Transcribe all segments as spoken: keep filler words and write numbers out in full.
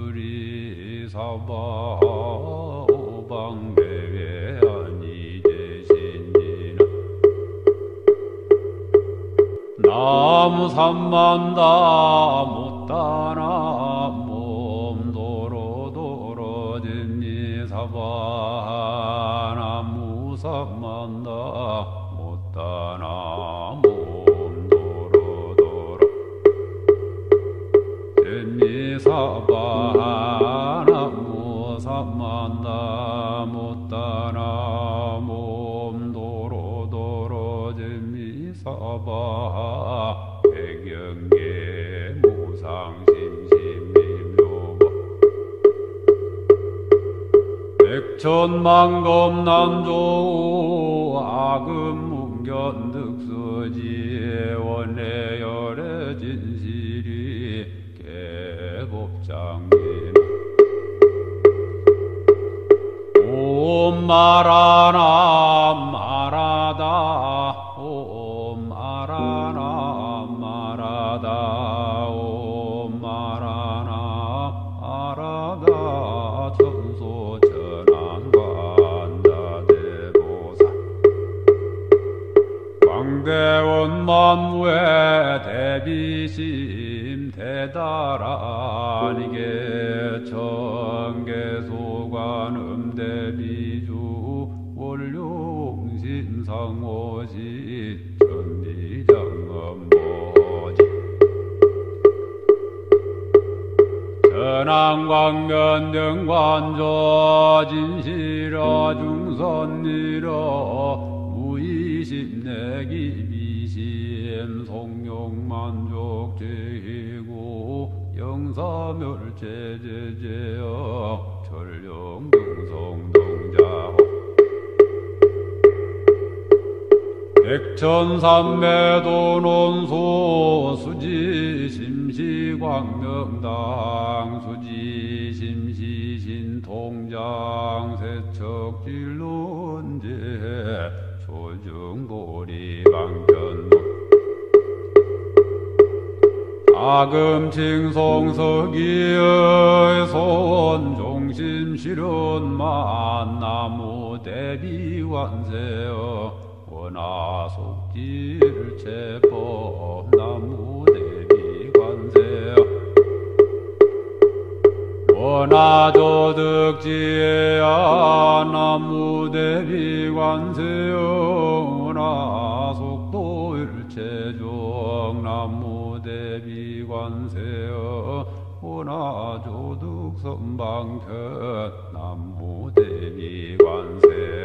수리 사바 오방대외 아니 되신지나 나무 삼만다 못다나 몸도로 도로진니 사바 나무 삼만다 못다나 몸도로 도로 진니 사바 나무 삼만다 못다나 몸도로 도로 진니 사바 백영계 무상심심임묘법 백천만검 난조 아금 문견득서지 원내 열애 진실이 개법장진 옴 마라나 마라다 옴 마라나 마라다 옴 마라나 마라다 천소 천안관자대보살 광대원 만무의 대비심 대다라니게 청계소관 음대비주 원룡신상호시 천리장엄보지 전항광면등관조 진실어 중선리러 무의심내기비심 송룡만족제이고 영사멸제제제여 전령등성동자호 백천삼매도 논소 수지심시광명당 수지심시신통장 세척질론제 조중보리방견 아금칭송서기의 손종심실은만 나무대비관세여 원하속질체법 나무대비관세여 원하조득지야 나무대비관세여 원하속도일체종 나무대비관세여 원하조득선방견 나무대비관세여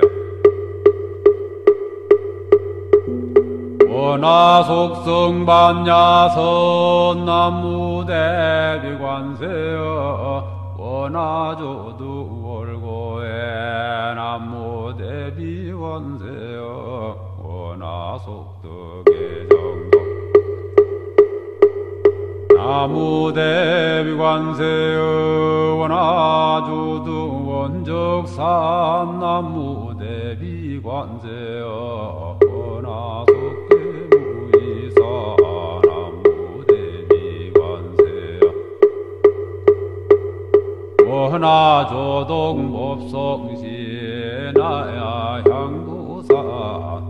원하속성반야선 나무대비관세여 원하조득월고에 나무대비관세여 원하속득의 정도 나무대비관세여 원하조득 원적산 나무대비관세여 원하속계무이사 나무대비관세여 원하조동법성시 나야 향도사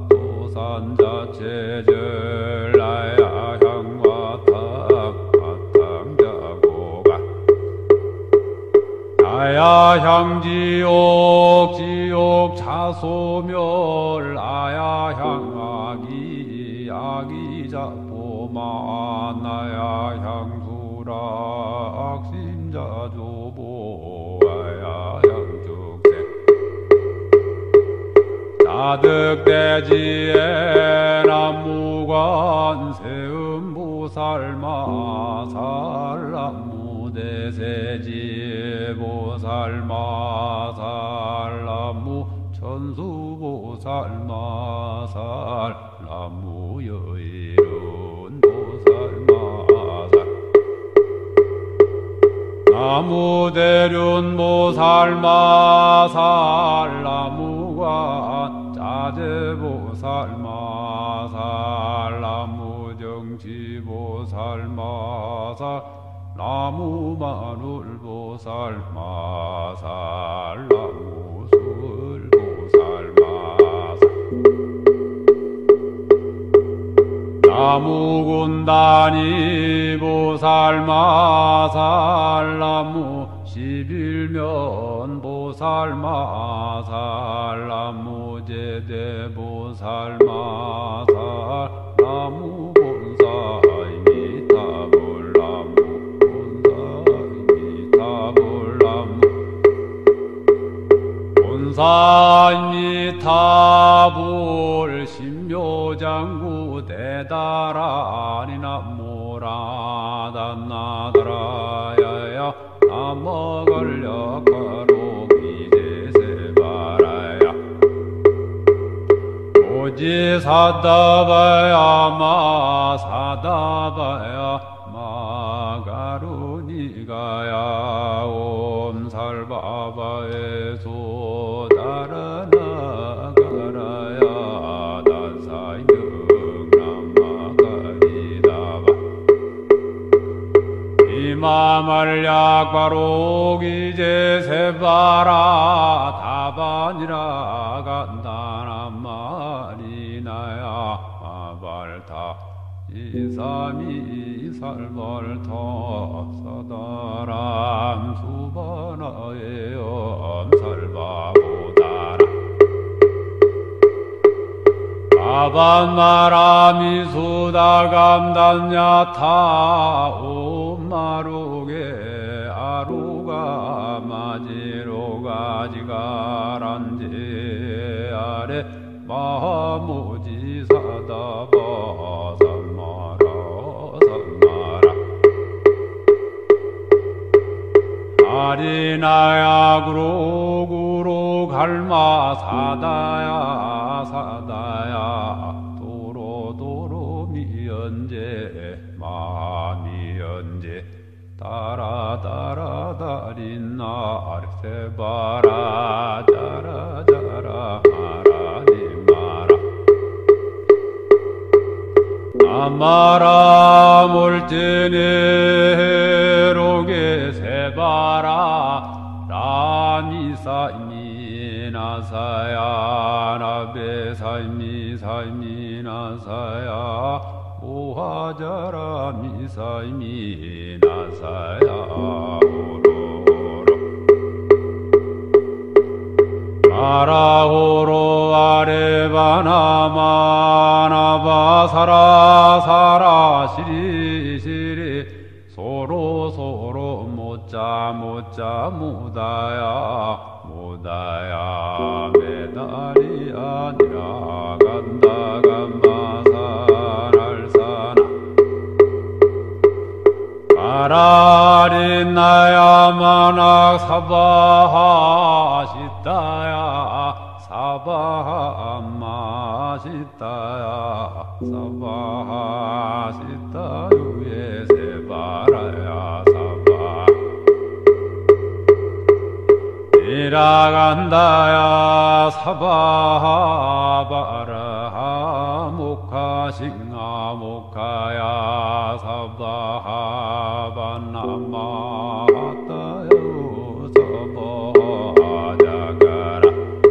도산자체절 나야 향화탕 화탕자고가 나야 향지옥 지옥 차소멸 나야 향아기 아기자포마 나야 향수라 악심자조보 나야 향죽색 나득대지에 남무관 세음보살마살 남무대세지 보살마살 남무 천수보살마살 남무여일은 보살마살 나무대륜보살마살 나무관 자제보살마살 나무정치보살마살 나무마눌보 보살마살 나무술 보살마살 나무군단이 보살마살 나무 십일면 보살마살 나무 제대 보살마살 나무 본사이미 타불나무 본사이미 타불나무 본사이미 타불 신묘장구 대다라니 나무라단나다라야야 나머걸려가로기제세바라야 오지사다바야 마사다바야 마가루니가야 옴살바바에소 다라나가라야 단사이능남마가리다바 이마말약바로기제세바라 다반이라 간다나마리나야 마발타 이삼이 살벌터 사다람 수바나의 엄살바보다라 아반마라미 수다감단야타 옴마루게 아루가 마지로가지가란지 아래 마무지사다바 삼마라 삼마라 아리나야 구로구로 갈마 사다야 사다야 도로도로 미연제 마미연제 따라따라다린나 아르세바라 자라자라 하라니마라 아마라 몰제네로게 세바라 라미사이미나사야 나베사이미사이미나사야 오하자라 미사이미나사야 오로로 마라호로 아레바나마나바사라 사라 시리시리 소로소로 못자 못자 무다야 무다야 메달이 아니라 간다 감마사랄사나 아라리나야 마낙 사바하 시타야 사바하 암마 시타야 사바하 시타유에 세바라야 사바 이라간다야 사바하 바라하 목하싱아 목하야 사바하 바나마하타요 사바하자가라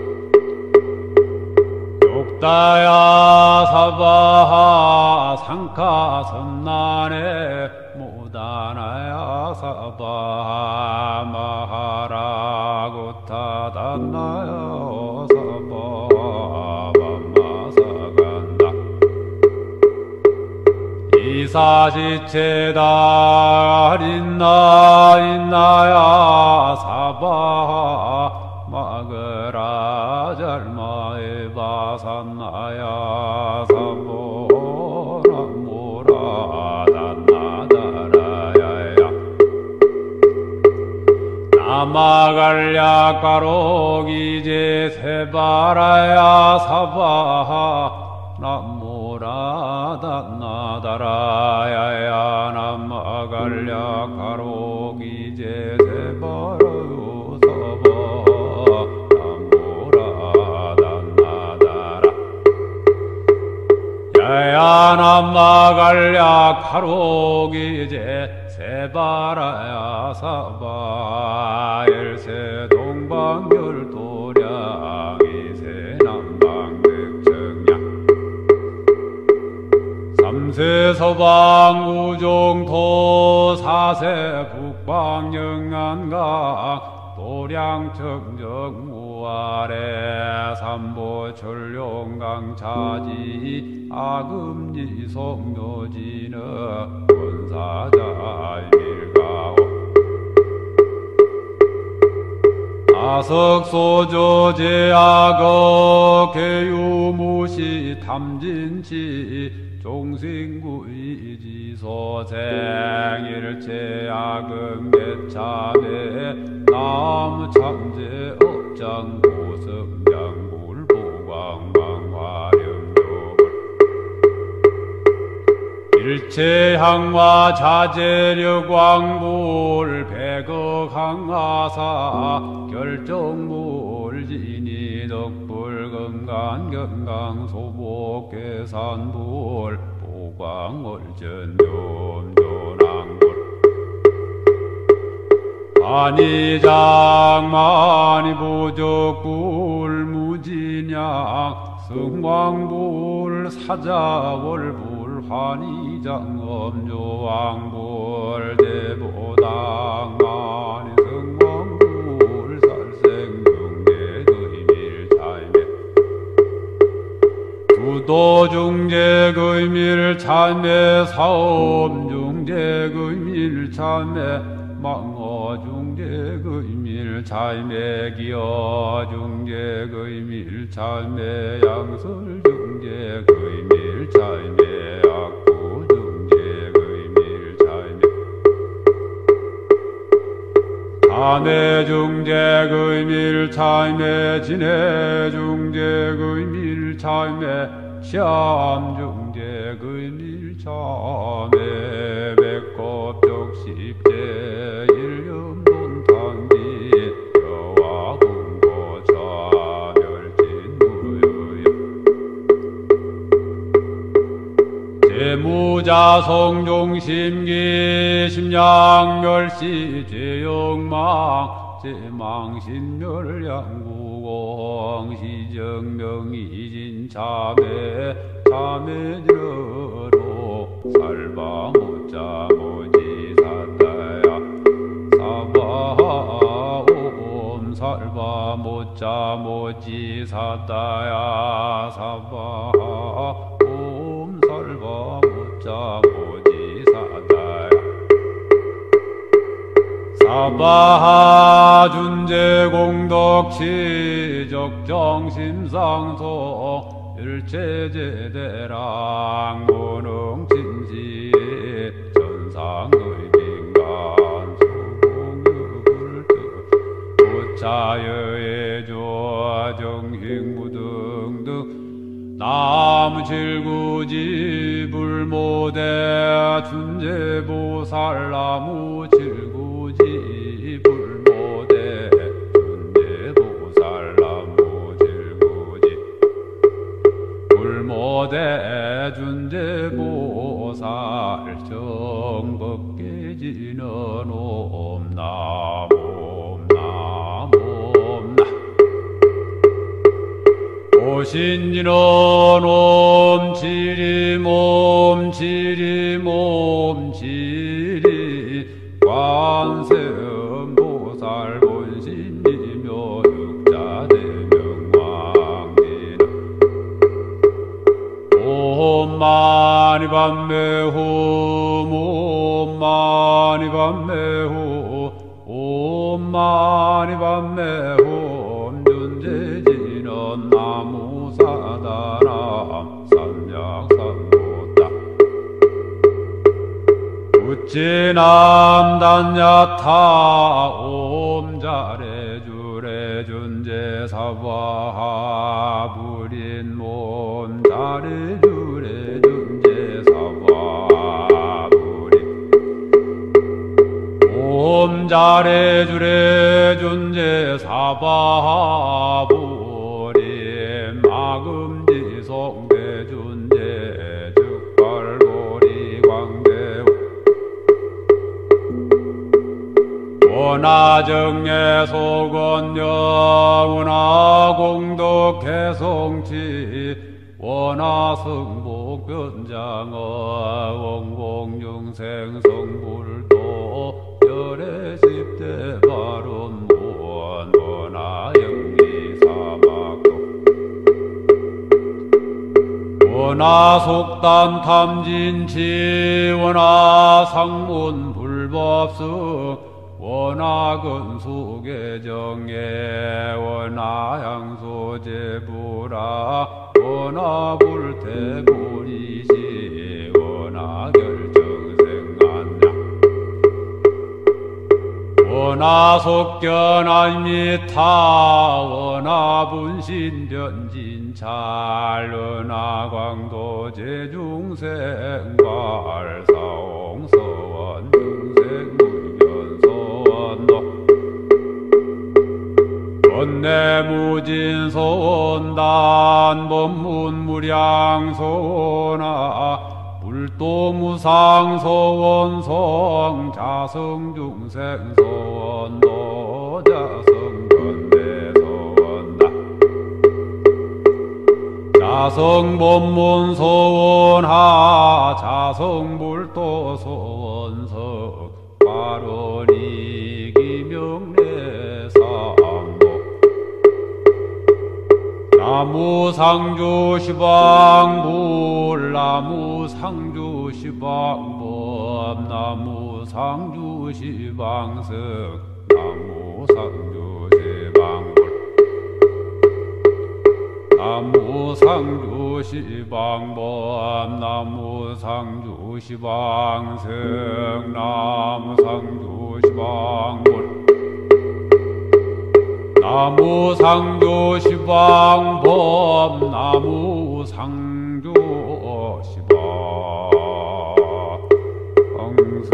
욕다야 사바하 상카섬난에 무다나야 사바하 마하라구타단나야 사바하 밤마사간다 이사지체다 린나 인나야 사바하 마그라 잘마에 바산나야 사보라 모라단나다라야야 나마갈야 가로기제 세바라야 사바하 나모라단나다라야야 나마갈야 가로기제 세바라요 사바하 나모라단나다라 야야 나마갈야 가로기제 세바라야 사바 열세 동방열도량 이세 남방득정량 삼세 서방 우종토 사세 북방영안각 도량청정무아래 삼보 전룡강차지 아금지 성묘지는 권사자일가오 아석소조 제악어 개유무시 탐진치 종신구이지소생일체악음 개참에 나무참제 업장 고성장불 보광망화렴도불 일체항화 자재력왕불 백억항화사 결정물진이 덕불 건강건강소복계산불 보광월전염조낭불 만이장만이부족불 무진양 승왕불 사자월불 환희장엄조왕불 대보당만이 승왕불 살생중대의밀차임에 두도중재의밀참에 사업중재의밀참에 망어중재의밀참에 기어중재의밀참에 양설중재의밀참에 악구중재의밀참에 단해중재의밀참에 진해중재의밀참에 시암중재의밀참에 백겁적십제 일념돈탕기 여와공고차멸진무효 재무자성종심기 심양멸시 제영망 제망신멸양구공 시정명이진참에 참해지러로 살바모자 모지사다야 사바옴 살바모자 모지사다야 사바옴 살바모자 모지사다야 사바하 준재공덕치 적정심상소 일체제대랑 무능진시 전상의빈간 수공유불득 부차여의조 정행무등등 나무칠구지 불모대 준재보살나무 칠구지 불모대 준재보살나무 칠구지 불모대 준재보살 정법계지는 옴나무 옴나무 옴나 오신지는 옴지림 옴지림 옴지리 관세음보살 본신이며 육자대명왕지는 옴마니밤메후 옴마니밤메후 옴마니밤메후 준재지는 나무사다람 삼약삼보다 우찌남단야타 옴자레주레 준재사바 불인몸 자레주레 준재사바 불인 옴자레주레 준재사바 불인 마금지성대 준재 즉발보리 광대우 원하정예 속원 영원하 공덕 개성치 원하성복 변장어 원공중생 성불도 열애십대 발언 무원 원하영리 사막도 원하속단 탐진치 원하상문 불법성 원하근수계정예 원하향소제부라 원하불태불이시 원하결정생안량 원하속견아미타 원하분신변진찰 원하광도제중생괄사홍서원 원내무진소원단 법문무량소원하 불도무상소원성 자성중생소원도 자성건대소원다 자성법문소원하 자성불도소원성 발원이기명례사암 나무상주시방불 나무상주시방법 나무상주시방석 나무상주시방불 나무상주시방법 나무상주시방석 나무상주시방불 나무상조시방법 나무상조시방석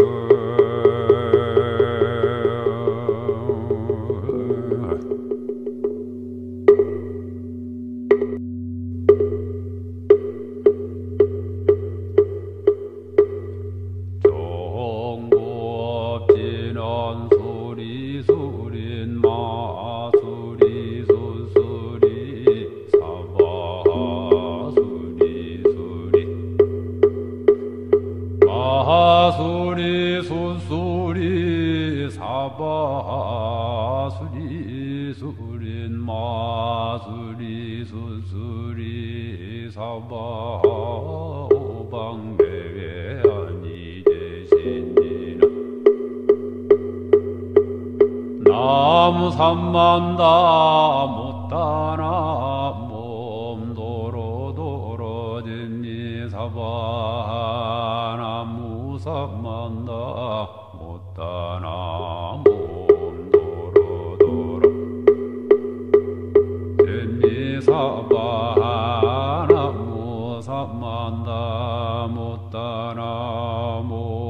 정법진언 소리 소린 마 마하수리 수수리 사바수리 수린 마수리 수수리 사바 오방배외 아니제신이라 남삼만다 못다나 몸도로도로진니 사바 나무삼만다 못다나 몸도로도로 진니사바 나무삼만다 못다나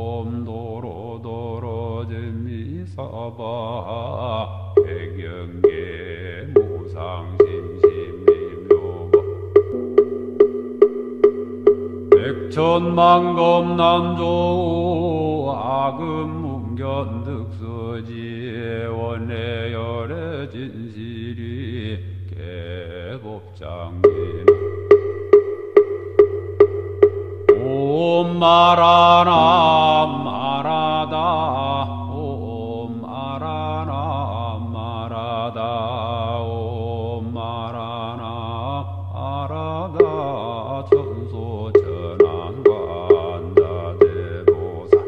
몸도로도로 진니사바 백영계 무상심심미묘법 백천만검 난조 아금문견득서지 원내열의 진실이 개법장긴 옴 마라나 마라다 옴 마라나 마라다 옴 마라나 마라다 천소 천안관자대보살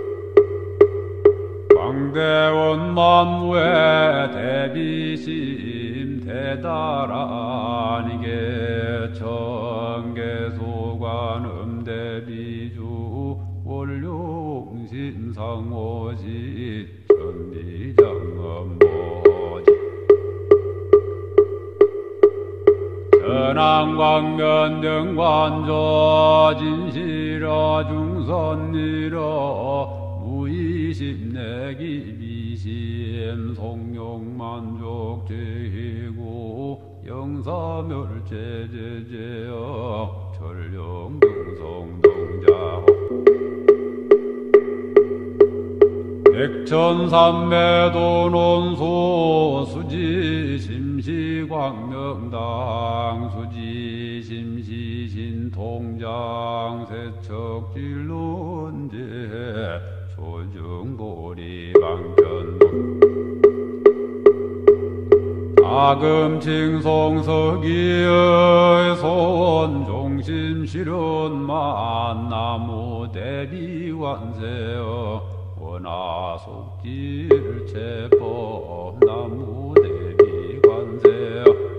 광대원 만무의 대비심 대다라니게 청계소관음 대비주 원룡신상오지 천리장엄보지 전항광면등관조 진실어 중선리러 무의심내기비심 송룡만족제이고 영사멸제제제여 전령등성동자호 백천삼매도 논소 수지 심시광명당 수지 심시신통장 세척질론제 조중보리 방편문 아금칭송서기의 손종심실현만 나무대비관세여 원하속질체법 나무대비관세여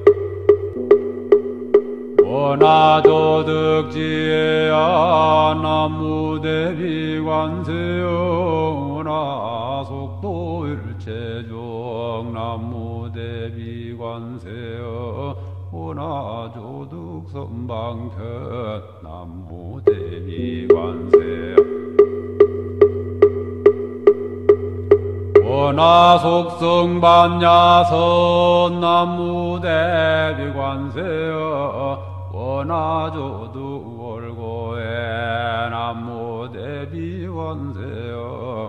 원하조득지혜야 나무대비관세여 원하속도일체종 나무대비관세여 원하조득선방편 나무대비관세여 원하속성반야선 나무대비관세여 원하조득월고에 나무대비관세여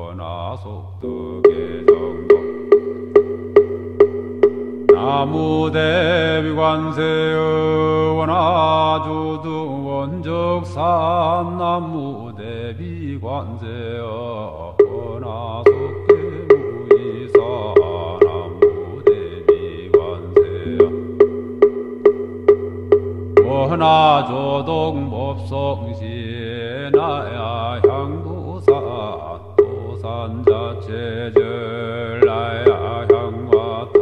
원하속득의정복 나무대비관세여 원하조득 원적산 나무대비관세여 원하속대무이사 나무대비관세여 원하조동법성시나야 향도사 도산자체절 나야 향화탕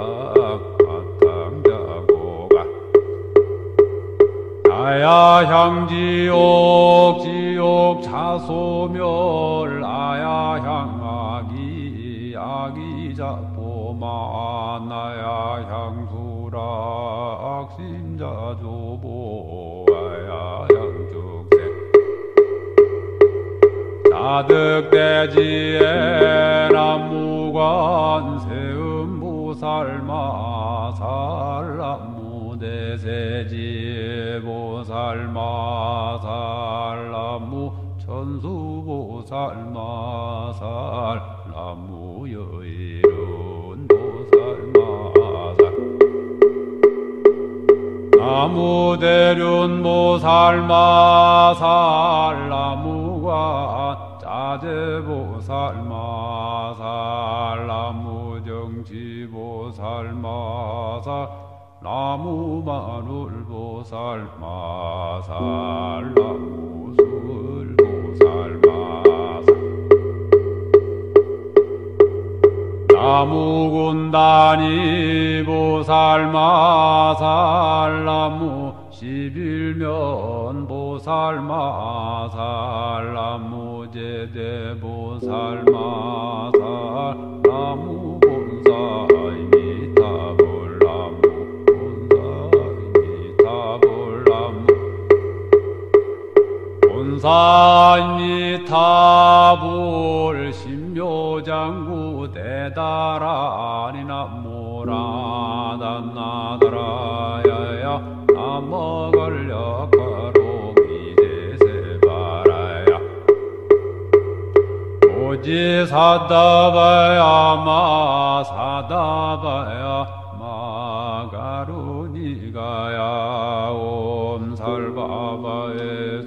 화탕자고가 나야 향지옥 지옥 차소멸 나야 향아기 아기자포마 나야 향수라 악심자조보 아야 향죽세 사득대지에 남무관 세음보살마 살람무대세지 보살마 살람무 천수보살마 살람무 여일은 보살마살 나무대륜 보살마 살람무관 짜제보살마 살람무 정치보살마 살람무 마눌보살마 살람무 술보살마 나무군단이 보살마 살람무 십일면 보살마 살람무 제대 보살마 살람무 본사이미타 볼람무 본사이미타 볼람무 본사이미타 볼 신묘장구 대다라니 나모라단나다라야야 나머걸려가로기제세바라야 오지사다바야 마사다바야 마가루니가야 옴살바바에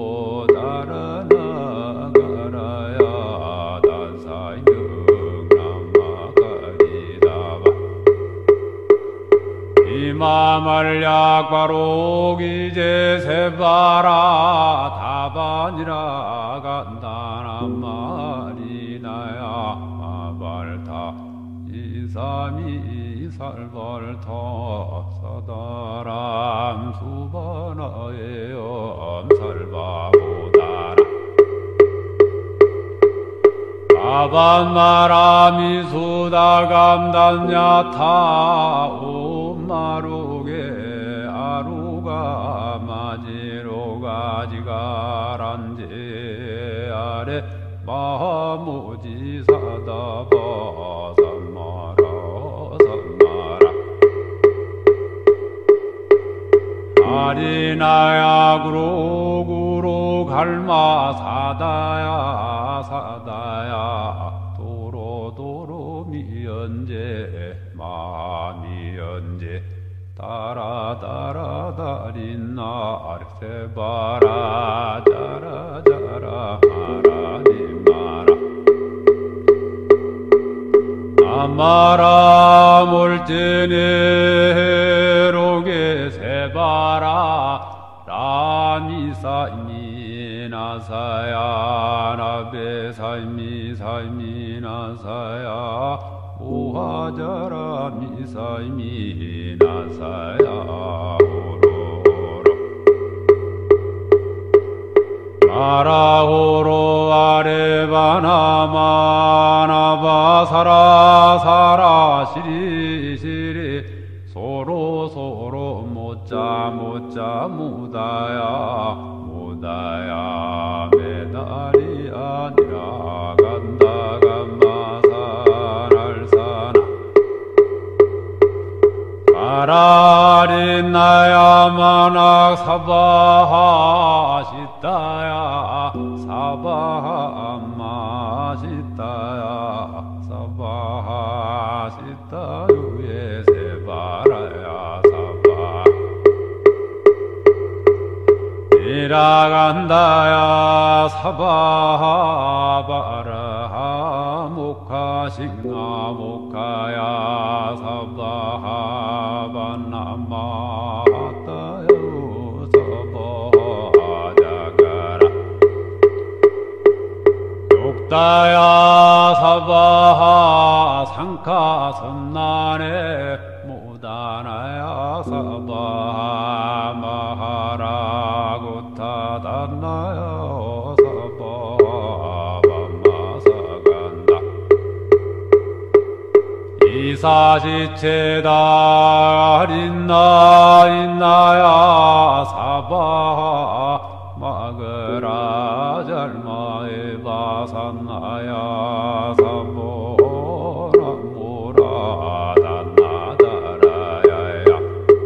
소다라나가라야 이마말약바로기제 세바라 다반이라 간다란 말이나야 마발타 이삼이 살발타 사다람 수바나에 엄살바보다라 아반마라미 수다감단야타 옴마루게 아루가 마지로가지가란제 아래 마무지사다바 삼마라 삼마라 아리나야 구로구로 갈마 사다야 사다야 마니 언제 따라 따라 다린나 아르세바라 자라 자라 하라니 마라 아마라 몰제네 로게 세바라 라니 사이미 나사야 나베 사이미 사이미 나사야 오하자라 미사이미 나사야 오로오로 마라오로 아레바나마나바 사라 사라 시리 시리 소로 소로 모짜 모짜 무다야 무다야 메달이 아니라 간다 감마산알사나 가라리 나야마낙 사바하 시타야 사바하 암마 시타야 사바하 시타유에 세바라야 사바 이라간다야 사바하 바라하 모카싱나 모카야 사바하 바나마타요 사바하 자가라 욕다야 사바하 상카 선난에 무다나야 사바하 마하라구타단나야 사바하 밤마사간다 이사시체다 린나 인나야 사바하 마그라 잘마에 바산나야 사보라 모라 단나다라야야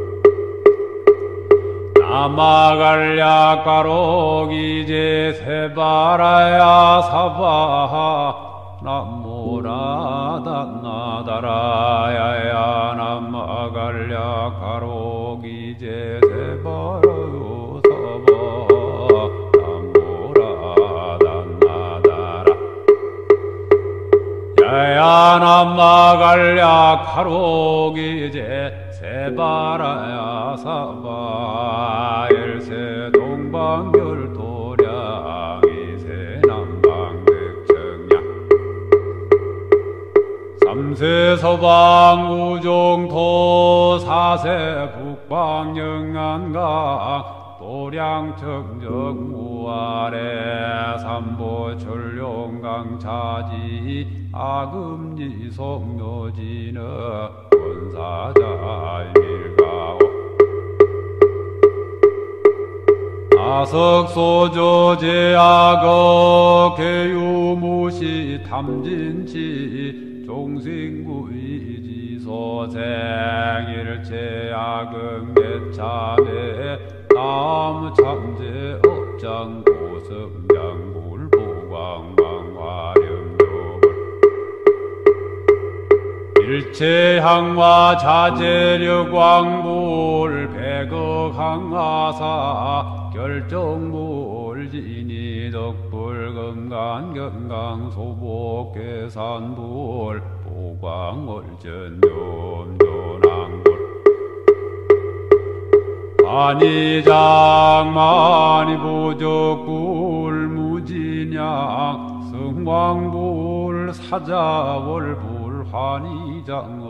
나마갈야 가로기제 세바라야 사바하 남모라 단나다라야야 나마갈야 가로기제 세바라요 사바하 남모라 단나다라 야야 남마갈야 가로기제 세바라야 사바 일세 동방결도량 이세 남방득정량 삼세 서방우종토 사세 북방영안강 도량청정무아래 삼보철룡강차지 아금지 송묘지는 원사자일가오 아석소조제악어 개유무시 탐진치 종신구이지소생일체악음개참에 나무참제 업장 고성장굴 보광망화렴조불 일체항화 자재력왕불 백억항화사 결정불 진이덕불 금간경강소복계산불 보광월전염조낭불 만이장 만이부적불 무진양 승왕불 사자월불 환희장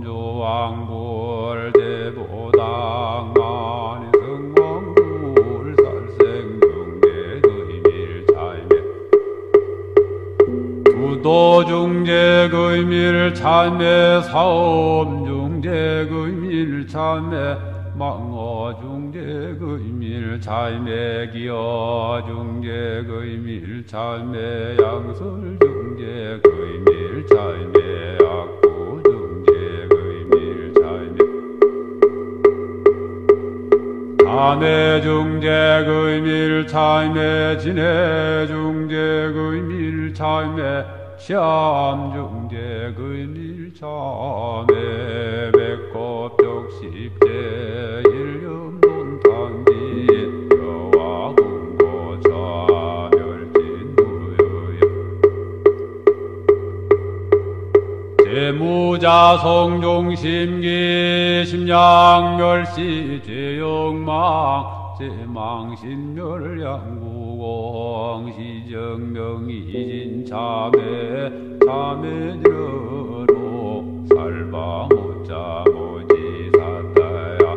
엄조왕불 대보당 만이승왕불 살생중대의밀차이매 두도중재의밀차이매 사엄중재의밀차이매 망어중재의밀차이매 기어중재의밀차이매 양설중재의밀차이매 악구중재의밀차이매 단해중재의밀차이매 진해중재의밀차이매 시암중재의밀차이매 참에 백겁 적십제 일념돈탄기 여와 공고 차멸진무여여 재무자 성종심기 심양멸시 제영망 제망신멸양구공 시정명이진 참에 참에들어로 살바모자 모지사다야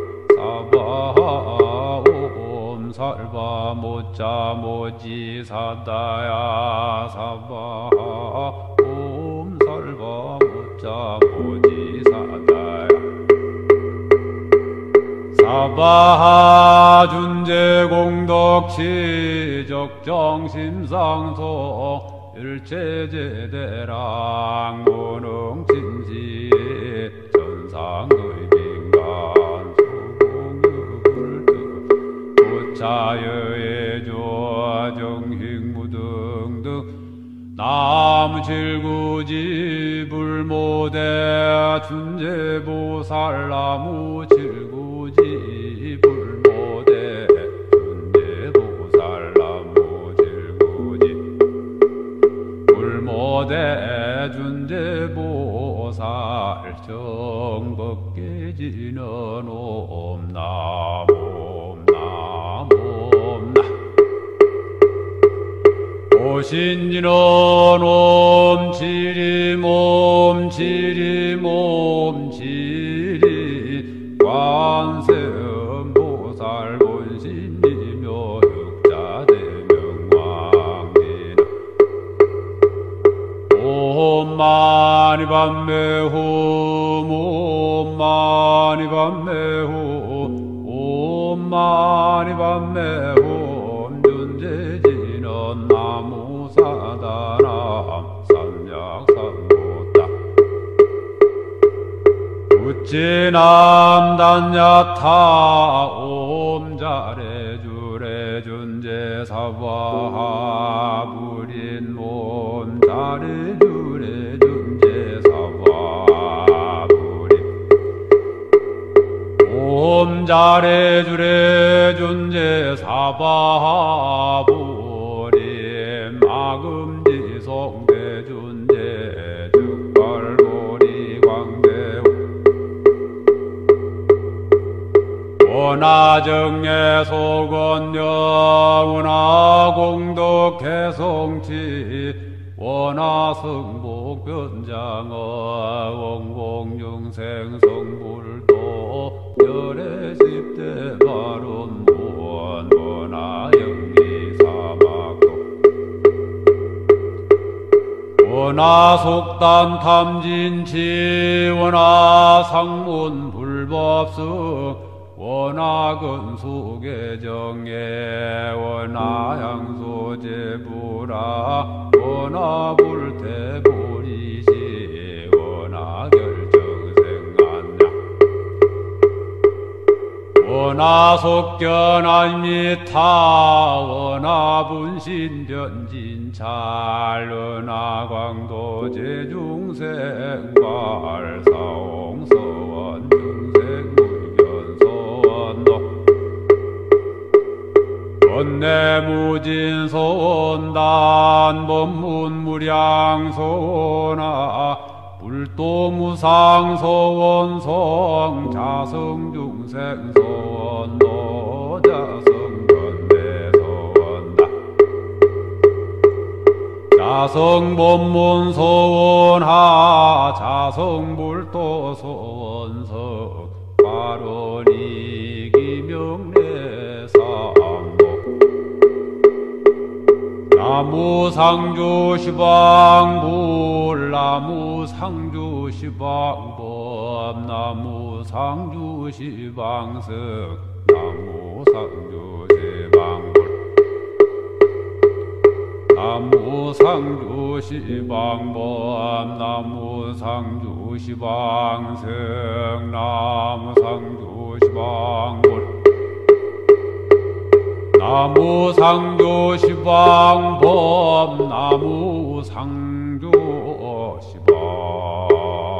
사바옴 살바모자 모지사다야 사바옴 살바모자 모지사다야 사바하 준재공덕치 적정심상소 일체제대랑 무능진시 전상의빈간 소공유불득 부차여의조 정식무등등 나무칠구지 불모대 준재보살 나무칠구지 불모대 준재보살 나무칠구지 불모대 준재보살 정법계지는 옴나무 오신지는 옴지림 옴지림 옴지리 관세음보살 본신이며 육자대명왕기는 옴마니밤매홈 옴마니밤매홈 옴마니밤매홈 준재지는 나무사다람 삼약삼보다 우찌남단야타 옴자래주래 준재사바 불인몸 자래주래 준재사바 불인 옴자래주래 준재사바 불인 마금지성대 준재 즉발보리 광대 원하정예 소건여 원하공덕해성치 원하성복변장어 원공중생성불도 열애십대 발언문 원하영리사막도 원하속단 탐진치 원하상문불법성 원하근수계정예 원하양소제부라 원하불태보리시 원하결정생안냐 원하속견아미타 원하분신변진찰 원하광도제중생발사홍서원 원내무진소원단 법문무량소나 불도무상소원성 자성중생소원 노자성건대소원다 자성법문소원하 자성불도소원석 발원이기명례사암 나무상주시방불 나무상주시방법 나무상주시방석 나무상주시방불 나무상주시방법 나무상주시방석 나무상주시방불 나무상조시방법 나무상조시방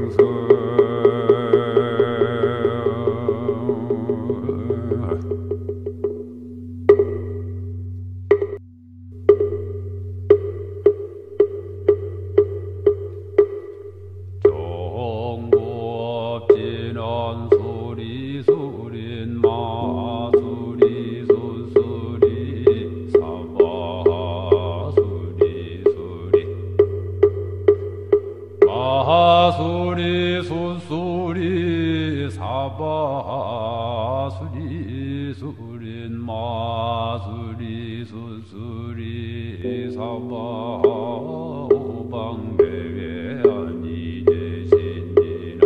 마수리 수수리 사바수리 수린 마수리 수수리 사바 오방대회 아니되시니라.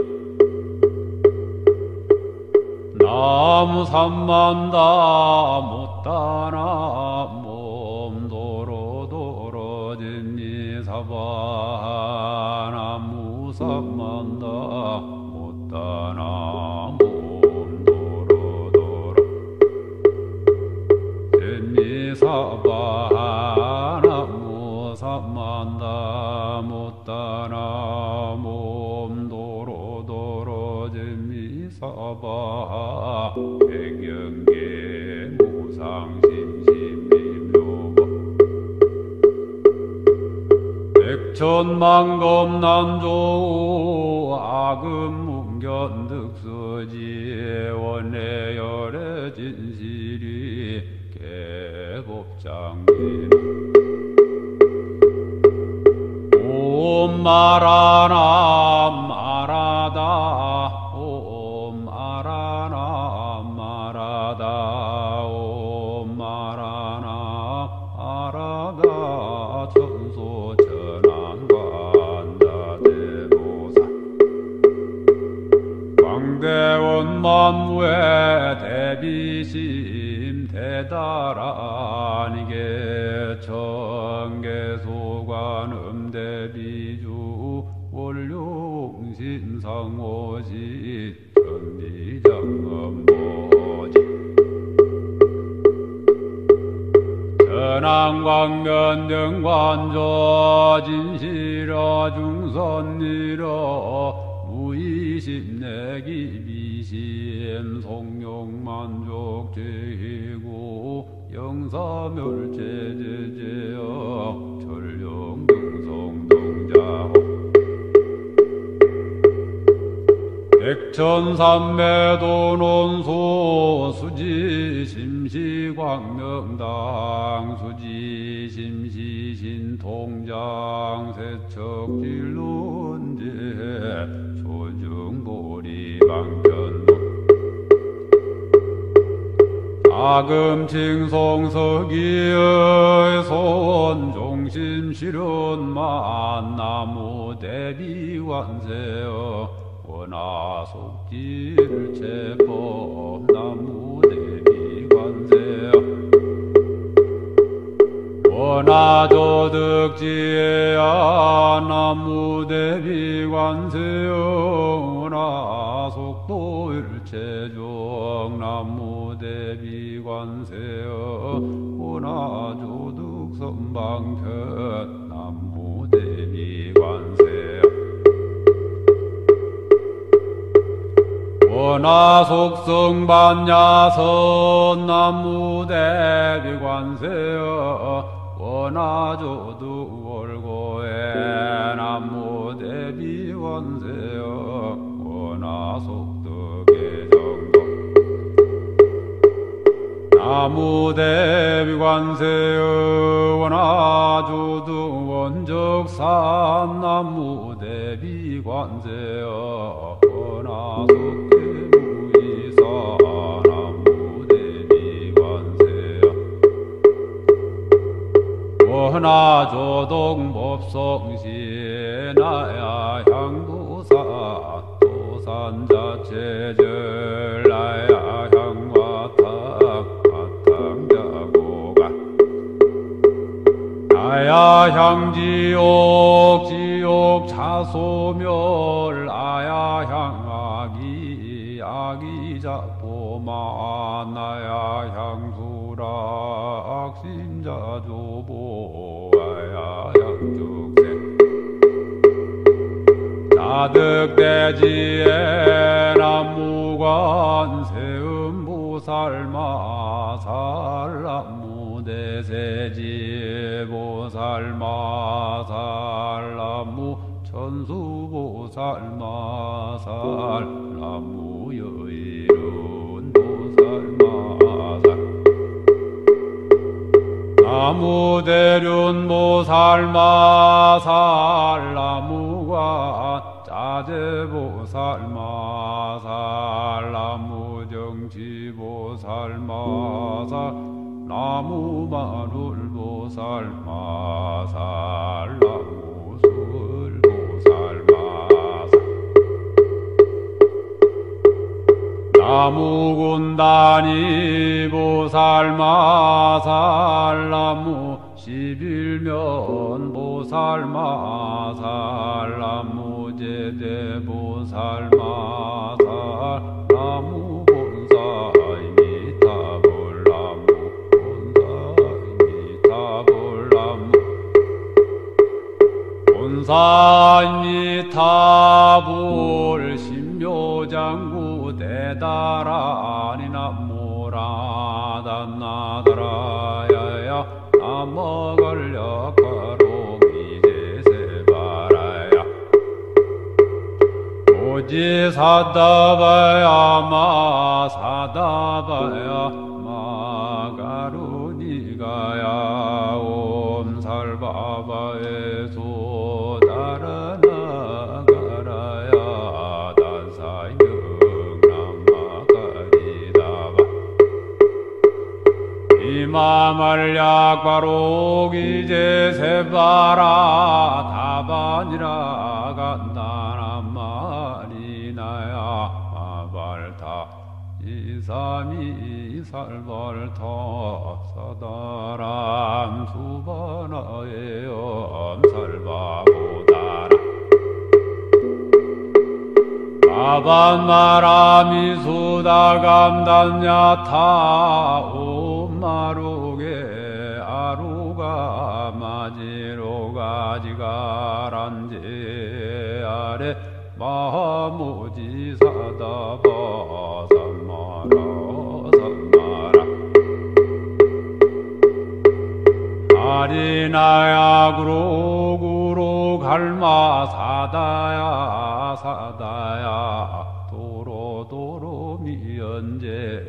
나무 삼만다 못다나 몸도로 도로진니 사바 나무 삼만다 못다나 몸도로 도로 진니 사바 나무 삼만다 못다나 몸도로 도로 진니 사바 백경계 무상심심림묘법 백천만검난조 아금문견득서지 원내열의 진실이 개법장님 옴 마라나 마라다 옴 마라나 마라다 옴 마라나 마라다 천소 천안관자대보살 광대원 만무의 대비심 대다라니게 청계소관음 대비주 원룡신상오지 천리장엄보지 전항광면등관조 진실어 중선리러 무의심내기비심 송룡만족 제희고 영사멸제제제여 전령등성동자호 백천삼매도 논소 수지심시광명당 수지심시신통장 세척질론제 조중보리방편도 아금칭송서기의 손종심실현만 나무대비관세여 원하속지를체법 나무대비관세여 원하조득지에야 나무대비관세여 원하속도일체종 나무대비관세여 원하조득선방편 나무대비관세여 원하속성반야선 나무대비관세여 원하조득월고에 나무대비관세여 원하속득계정도 나무대비관세여 원하조득 원적산 나무대비관세여 원하속계무이사 나무대비관세여 원하조동법성시 나야 향도사 도산자체절 나야 향화탁 화탕자고가 나야 향지옥 지옥 차소멸 나야 향아기 아기자포마 나야 향수락 심자조보 나야 향죽세 가득대지에 남무관 세음보살마살 남무대세지보살마살 남무 천수보살마살 남무여일운보살마살 나무대륜보살마살 나무관 짜제보살마살 나무정치보살마살 나무마룰보살마살 나무술보살마살 나무군단이보살마살 나무 십일면보살마살 나무제대보살마살 나무본사이미타불 나무본사이미타불 나무 본사이미타불 신묘장구 대다라니 나무라단나다라야야 나머걸려가로기제세바라야 오지사다바야 마사다바야 마가루니가야 옴살바바에소 다라나가라야 단사이능남마가리다바 이마말약바로기제세바라 다반이라 간다나마리나야 마발타 이삼이 살발타 사다람 수바나의 엄살바보다라 아반마라미수다감단야타 옴마루게 아루가 마지로가지가란제 아래 마하모지사다바 삼마라 삼마라 아리나야 구로구로 갈마 사다야 사다야 도로도로 미연제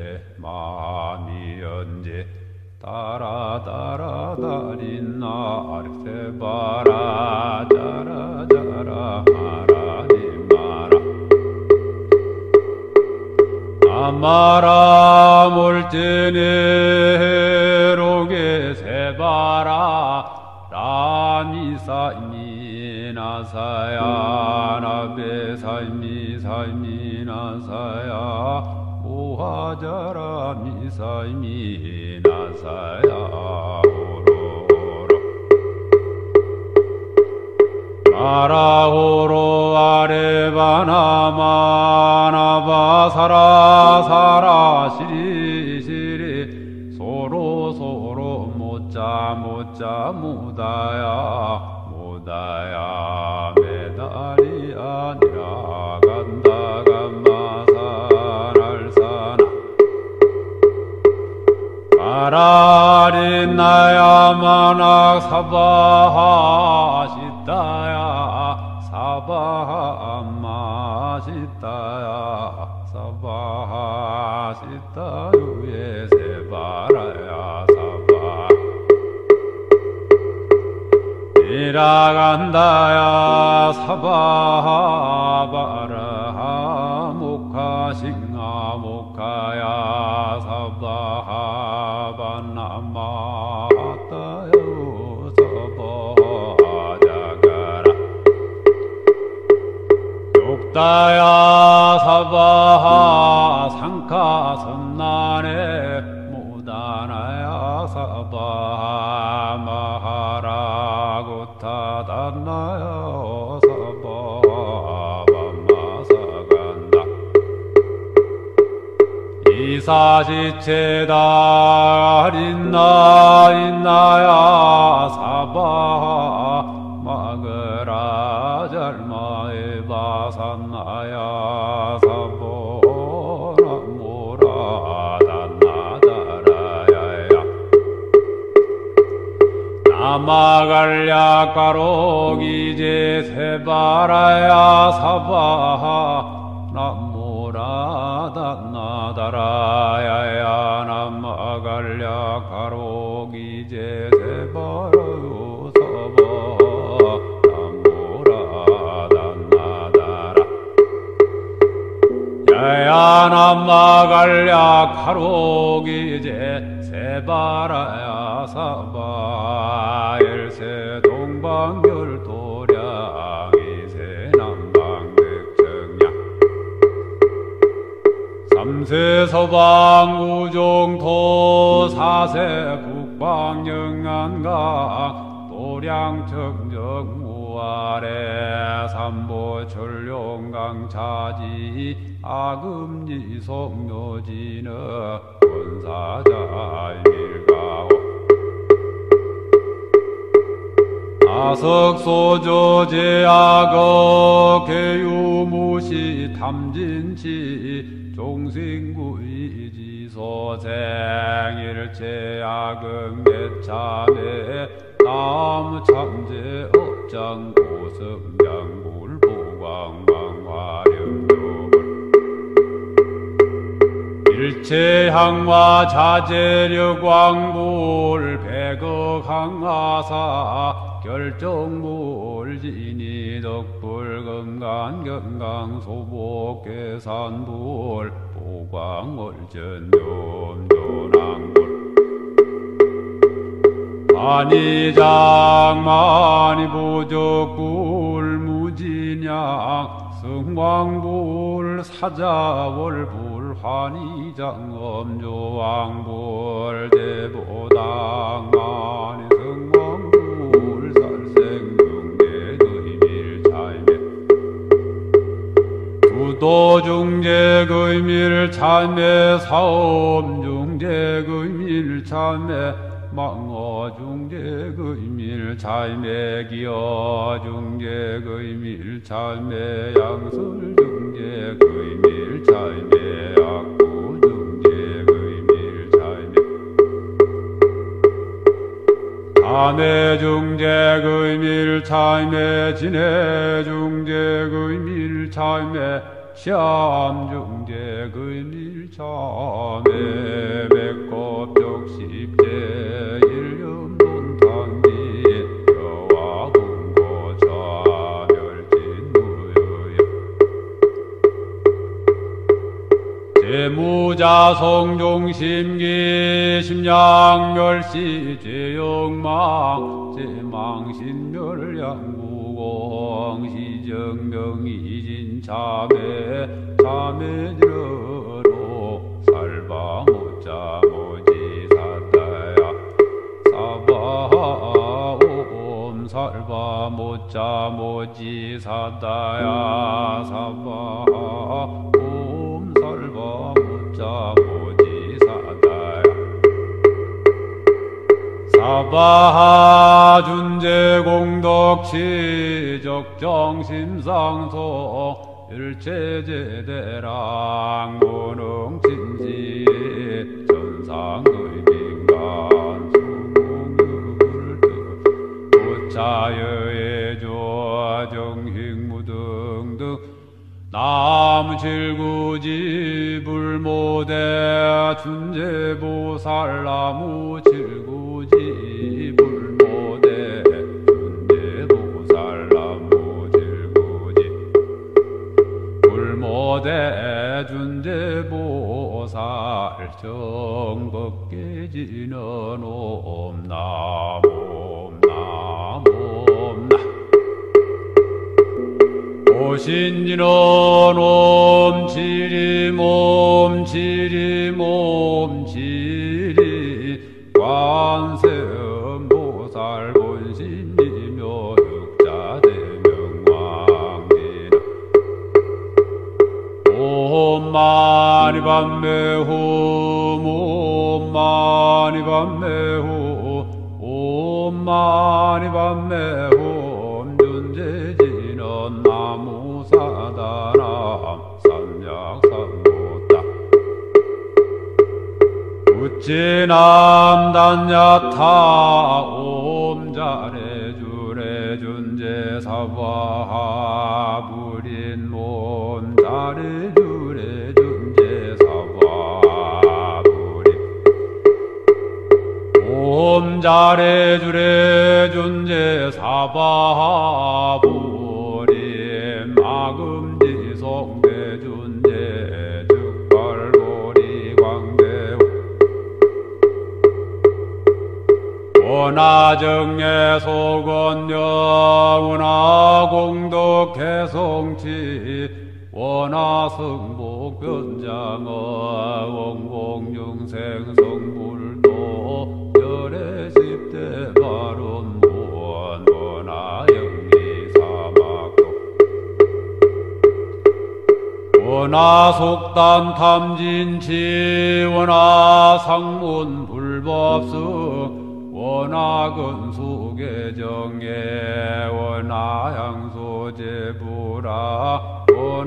마미연제 따라따라다린나 아르세바라 자라자라 하라니마라 아마라 몰제네로게 세바라 라미사이미나사야 나베사이미사이미나사야 모하자라 미사이미나사야 오로오로 마라오로 아레바나마나바사라 사라 시리시리 소로소로 모짜 모짜 무다야 무다야 메달이 아니라 간다간마사랄사나 아라린나야마낙 사바하시다야 사바하마시다야 사바하시다유에 세바라야 사바 이라간다야 사바하바라하 모카싱아 모카야 사바하바나마하다요 사바하자가라 욕다야 사바하 상카선난에 무다나야 사바하 마하라구타단나야 사바하밤마사간다 이사지체다 린나 인나야 사바하 마그라 잘마에바 산나야 사보 나무라단나다라야야 나마갈랴 가로기제 세바라야 사바하 나무라단나다라야야 나마갈랴 가로기제 세바라요 사바 나무라단나다라 야야남마갈랴 가로기제 세바라야 사바 일세 동방결도량 이세 남방득정량 삼세 서방우종토 사세 북방영안강 도량청정무아래 삼보철룡강차지 아금니 성묘지는 원사자일가오 아석소조제악어 개유무시 탐진치 종신구이지소생일체악응개참에 나무참제 업장 고성장굴 보광망화령도불 일체항화 자재력왕불 백억항하사 결정물진이 덕불금간 경강소복계산불 보광월전염조낭불 만이장 만이보적불 무진양 승왕불 사자월불 환희장 엄조왕불 대보당 만이승왕불 살생중대의밀차임에 두도중재의밀차임에 사엄중재의밀차임에 망어중재의밀차임에 기어중재의밀차임에 양설중재의밀차임에 악구중재의밀차임에 담해중재의밀차임에 진해중재의밀차임에 시암중재의밀차임에 백겁적십제 일념돈탕기 여와군고차멸진무여여 제무자성종심기 심양멸시 제영망 제망신멸양구공 시정명이진참에 참에들어로 살바모자 모지사다야 사바옴 살바모자 모지사다야 사바옴 살바모자 모지사다야 사바하 준재공덕치 적정심상소 일체제대랑 무능진지 전상의빈간 수공유불득 부차여해조 정식무등등 나무칠구지 불모대 준재보살 나무칠구지 불모대 준재보살 나무칠구지 불모대 준재보살 정법계지는 옴나무 옴나무 옴나 오신지는 옴지리 몸지리 몸지리 관세음보살 본신이며 육자대명왕기나 옴마니밤메후 옴마니밤메후 옴마니밤메후 엄준재지는 나무사다 못다남 삼약삼못다 우찌남단야타 옴자래주래 준제사바 불인몸 자래주래 준제사바 불인 옴자래주래 준제사바 불인 마금지송대 준제 즉발보리 광대 원하정예 소건영 원하공덕해성치 원하성복변장어 원공중생성불도 열애십대 발언무원 원하영리사막도 원하속단 탐진치 원하상문불법성 원하근수계정예 원하양소제부라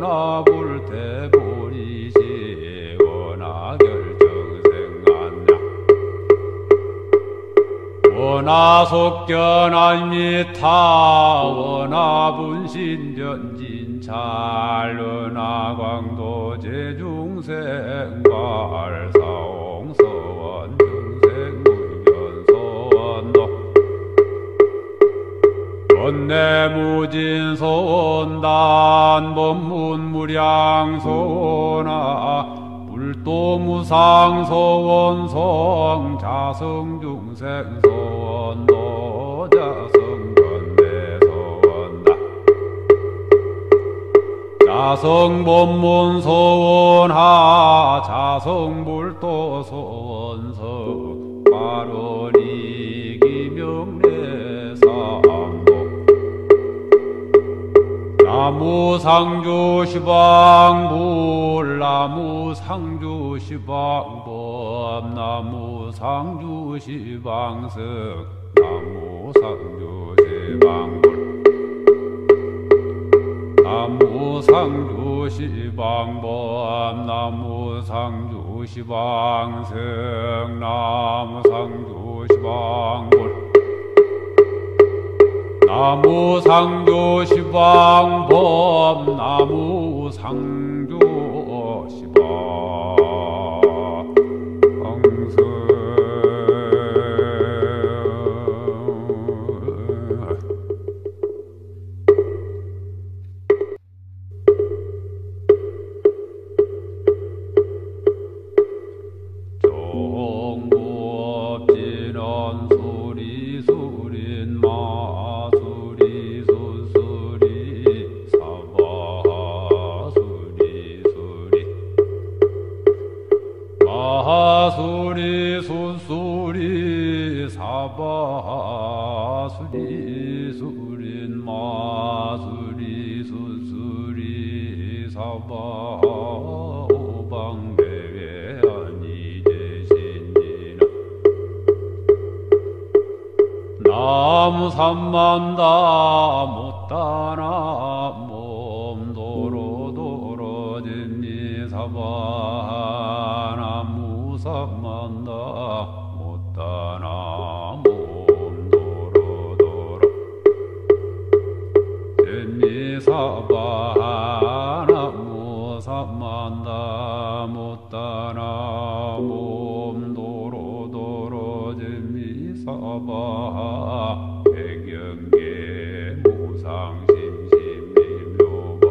원하불태보리시 원하결정생안냐 원하속견알미타 원하분신전진찰 원하광도제중생발사홍서원 원내무진소원단 법문무량소나 불도무상소원성 자성중생소원 노자성건대소원다 자성법문소원하 자성불도소원서 발원이기명례사암 나무상주시방불 나무상주시방법 나무상주시방석 나무상주시방불 나무상주시방법 나무상주시방석 나무상주시방불 나무상주시방법 나무상주시방석 정법진언 소리 소린 마 마하수리 수수리 사바수리 수린 마수리 수수리 사바 오방배외 아니제신이나 나무삼만다 못다나 몸도로도로진니 사바 나무삼만다 못다나 몸도로도로 진니 사바 나무삼만다 못다나 몸도로도로 진니 사바 백영계 무상심심림묘법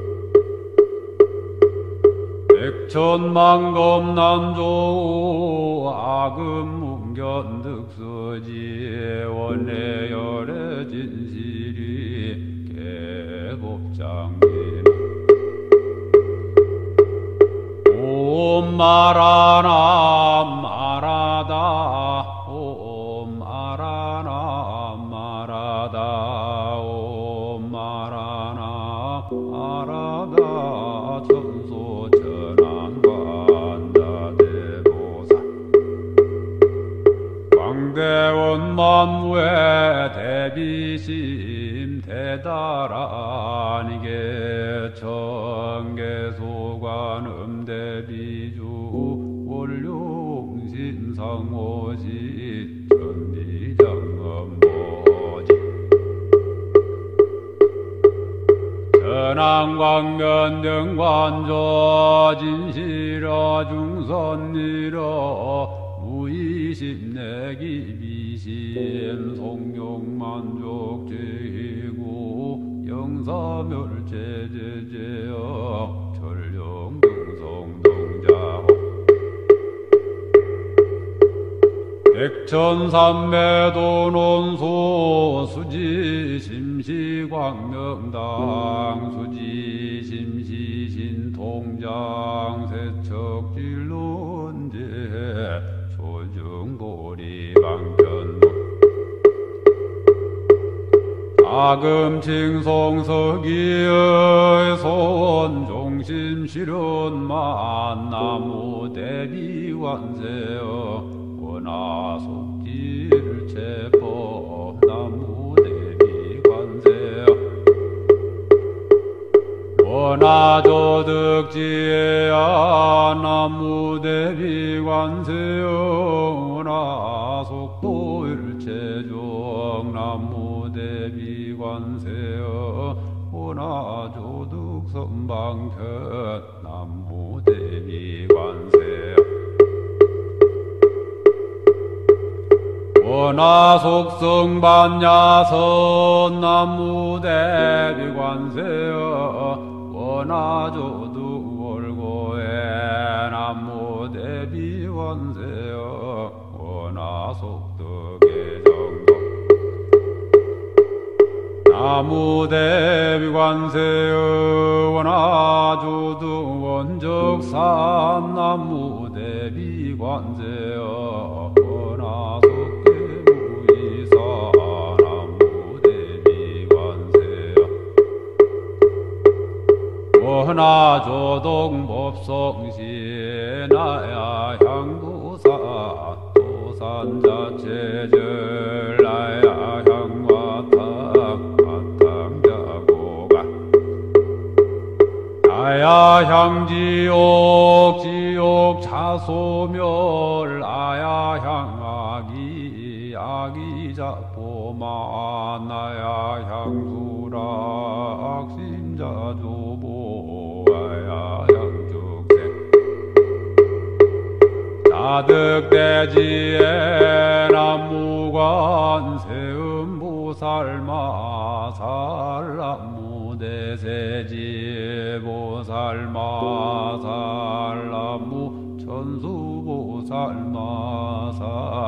백천만검난조 악음문견득서지 원래열의 진실이 개법장진 옴 마라나 마라다 옴 마라나 마라다 옴 마라나 마라다 천소 천안관자대보살 광대원 만무의 대비심 대다라 아니게 청계소관 음대비주 원룡심상호시 전비장엄보지 전왕광면등관조 진시라 중선리라 무의심내기비심 송룡만족지구 영사멸제제제여 전령등성동자호 백천삼매도 논소 수지심시광명당 수지심시신통장 세척질론제 조정보리방편무 다금칭송서기의 소원종심실현만 나무대비관세여 원하속질체법 나무대비관세여 원하조득지혜야 나무대비관세여 원하속도일체종 나무대비관세여 원하조득선방편 나무대비관세여 원하속성반야선 나무대비관세여 원하조득월고에 나무대비관세여 원하속득의정도 나무대비관세여 원하조득 원적산 나무대비관세여 원하속대무이사 나무대비관세여 원하조동법성시 나야 향도사 도산자체절 나야 향화탕 화탕자고가 나야 향지옥 지옥 차소멸 나야 향아기 아기자포마 나야 향수라 악심자조보 나야 향죽세 자득대지에 남무관 세음보살마살 남무대세지 보살마살 남무 천수보살마살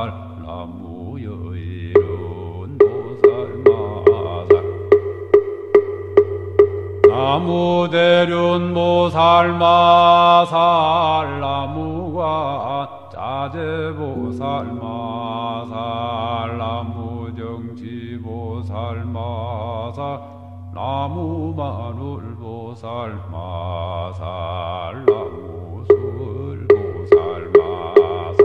남무여일은 보살마살 나무대륜 보살마살 나무관 자제보살마살 나무정치보살마살 나무마눌보살마살 나무술보살마살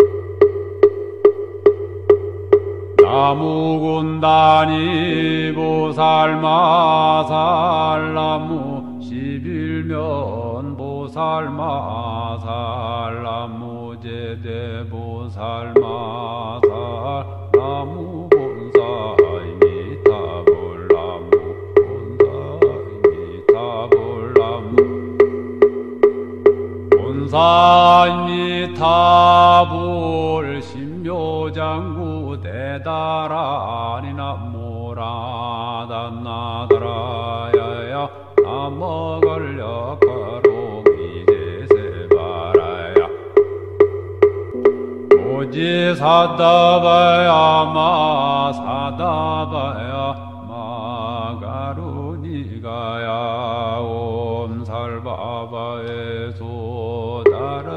나무군단이 보살마살 나무 십일면 보살마살 나무제대 보살마살 나무 본사이미타불 나무 본사이미타불 나무 본사이미타불 신묘장구 대다라니 나무라단나다라야야 나머걸려가롱이제세바라야 오지 사다바야 마 사다바야 마가루니가야 옴살바바에소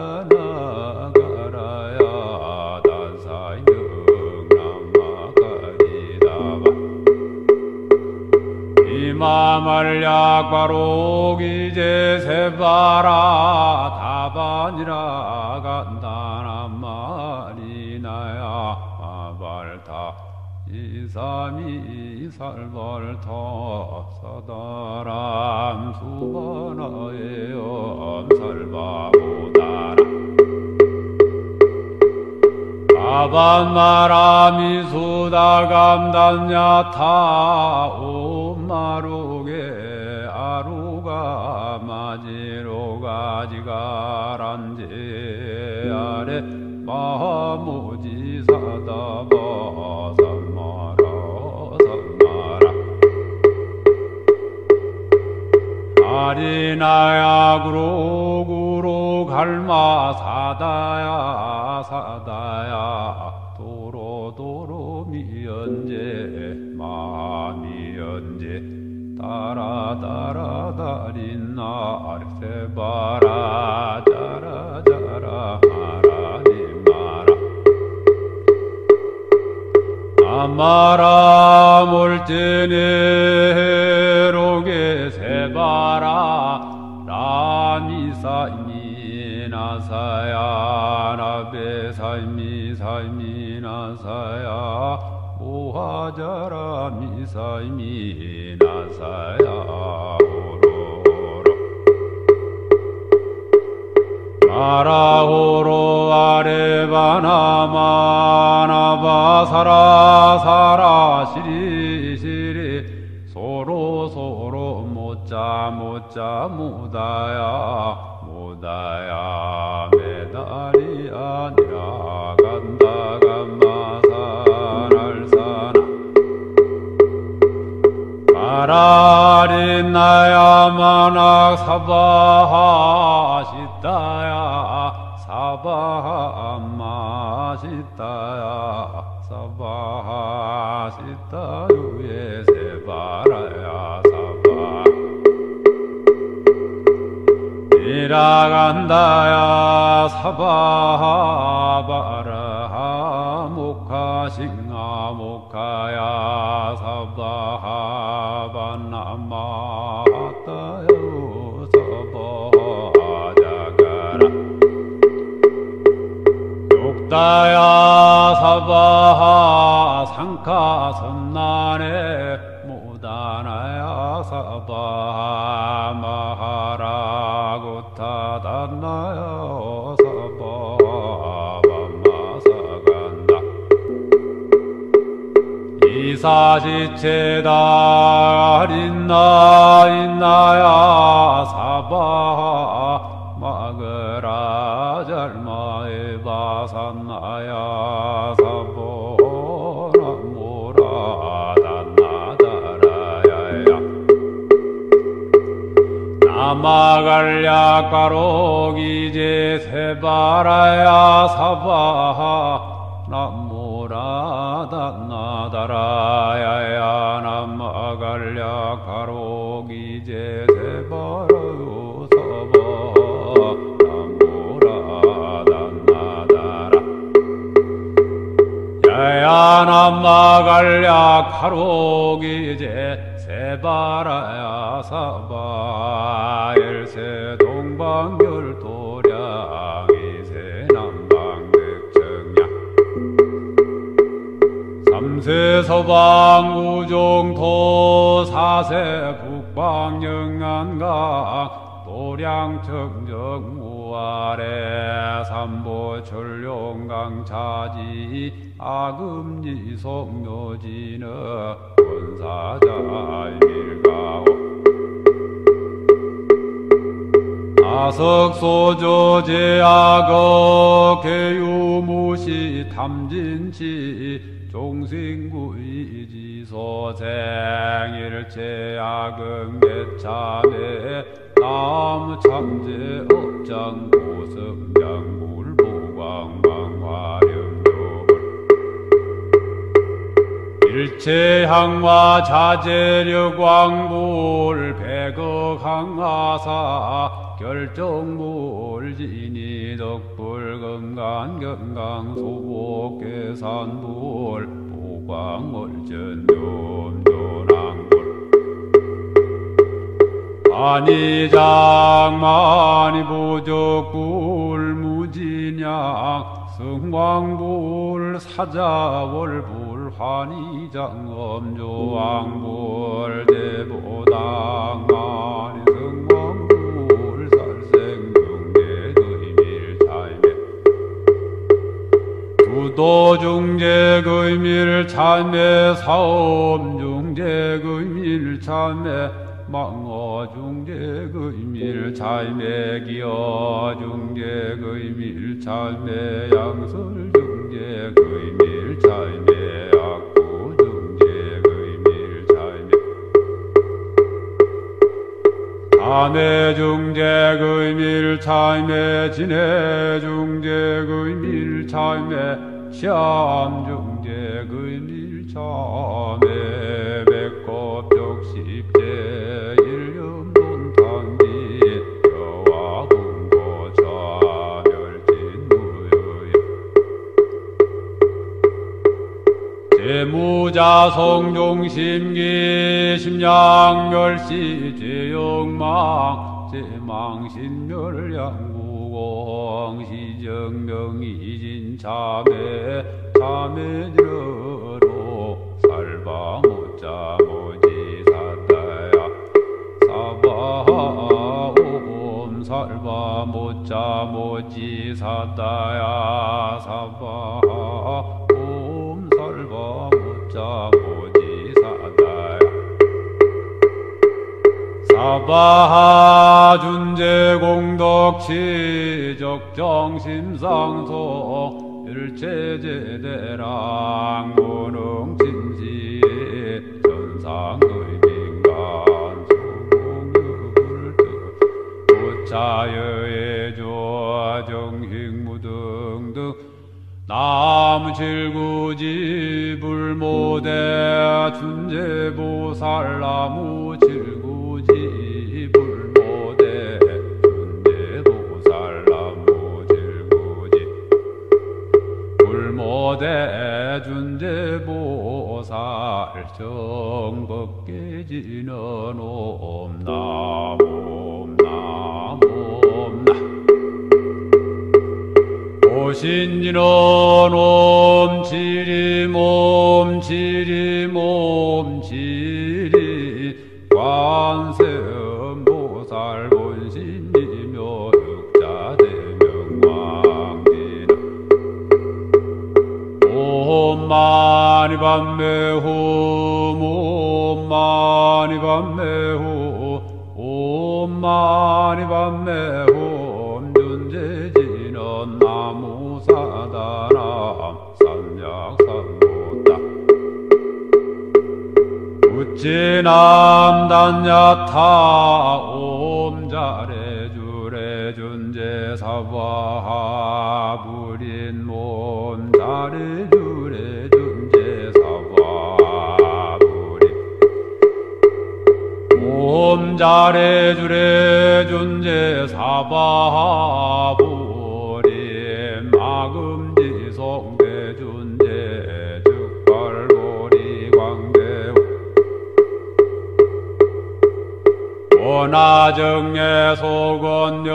다라나가라야 이마말약바로기제 세바라 다반이라 간다란 말이나야 아발타 이삼이 살벌터 사다라 수반하에 엄살바보다라 아반마라 미수다감단야타 옴마루게 아루가 마지로가지가란제 아래 마무지사다바 삼마라 삼마라 아리나야 구로구로 갈마 사다야 사다야 도로도로 미연제 마미연제 따라따라다린나 아르세바라 자라자라 마라니마라 아마라 몰제네로게 세바라 라미사이미나사야 나베사이미사이미나사야 모하자라 미사이미나사야 오로오로 마라오로 아레바나마나바사라 사라 시리시리 소로소로 못자 못자 무다야 무다야 메달이 아니라 간다 감마사랄사나 마라린나야마낙 사바하 시타야 사바하 암마 시타야 사바하 시타유에 세바라야 사바 이라간다야 사바하 바라하 모카싱아 모카야 사바하 바나마따요 사바하 자가라 욕다야 사바하 상카 선난에 무다나야 사바하 마하라구타단나야 사바하 밤마사간다 이사시체다 린나 인나야 사바하 마그라 잘마에 바산나야 사보나 모라단나다라야야 나마갈랴 까로기제 세바라야 사바하 남모라단나다라야야 나마갈랴 까로기제 세바라요 사바하 남모라단나다라 야야남마갈랴 카로기제 세바라야 사바 일세 동방결도량 이세 남방득정야 삼세 서방우종토 사세 북방영안강 도량청정무아래 삼보철룡강차지 아금니송묘지는 원사자일가오 아석소조제악어 개유무시 탐진치 종신구이지소생일체악응개참에 나무참제 업장고승장물보광망화령도불 일체항화 자재력광불 백억항화사 결정불진이 덕불금간 경강소복계산불 보광월전염조낭불 만이장만이부적불 무진양 승왕불 사자월불 환희장엄조왕불 제보당만이 불도중재의밀 참회 사옴중재의밀 참회 망어중재의밀 참회 기어중재의밀 참회 양설중재의밀 참회 악구중재의밀 참회 단회중재의밀 참회 진회중재의밀 참회 시암중재의밀 참회 백겁적십제 일념론탄기 여와공고차멸진무효 재무자성종심기 심양멸시 제영망 제망신멸양구공 시정명이진 참회 참회지러로 살바못자 모지사다야 사바옴 살바못자 모지사다야 사바옴 살바못자 모지사다야 사바하준재공덕치 적정심상소 일체제대랑 무능진지 전상의민간 소공유불득 부차여해조 정식무등등 나무칠구지 불모대 준재보살 나무칠구지 불모대 준재보살 나무칠구지 불모대 준재보살 정법계지는 옴나 옴나 옴나 오신지는 옴지리 몸지리 몸지리 관세음보살 본신이며 흑자대명왕진 옴마니밤매후 옴마니밤매후 옴마니밤매후 준재지는 나무사다람 삼약삼보다 우찌남단야타 옴자래주래 준재사바 불인몸 자래주래 준재사바 불인 옴자래주래 준재사바 불인 마금지성대준재 즉발보리 광대 원하정예 소건여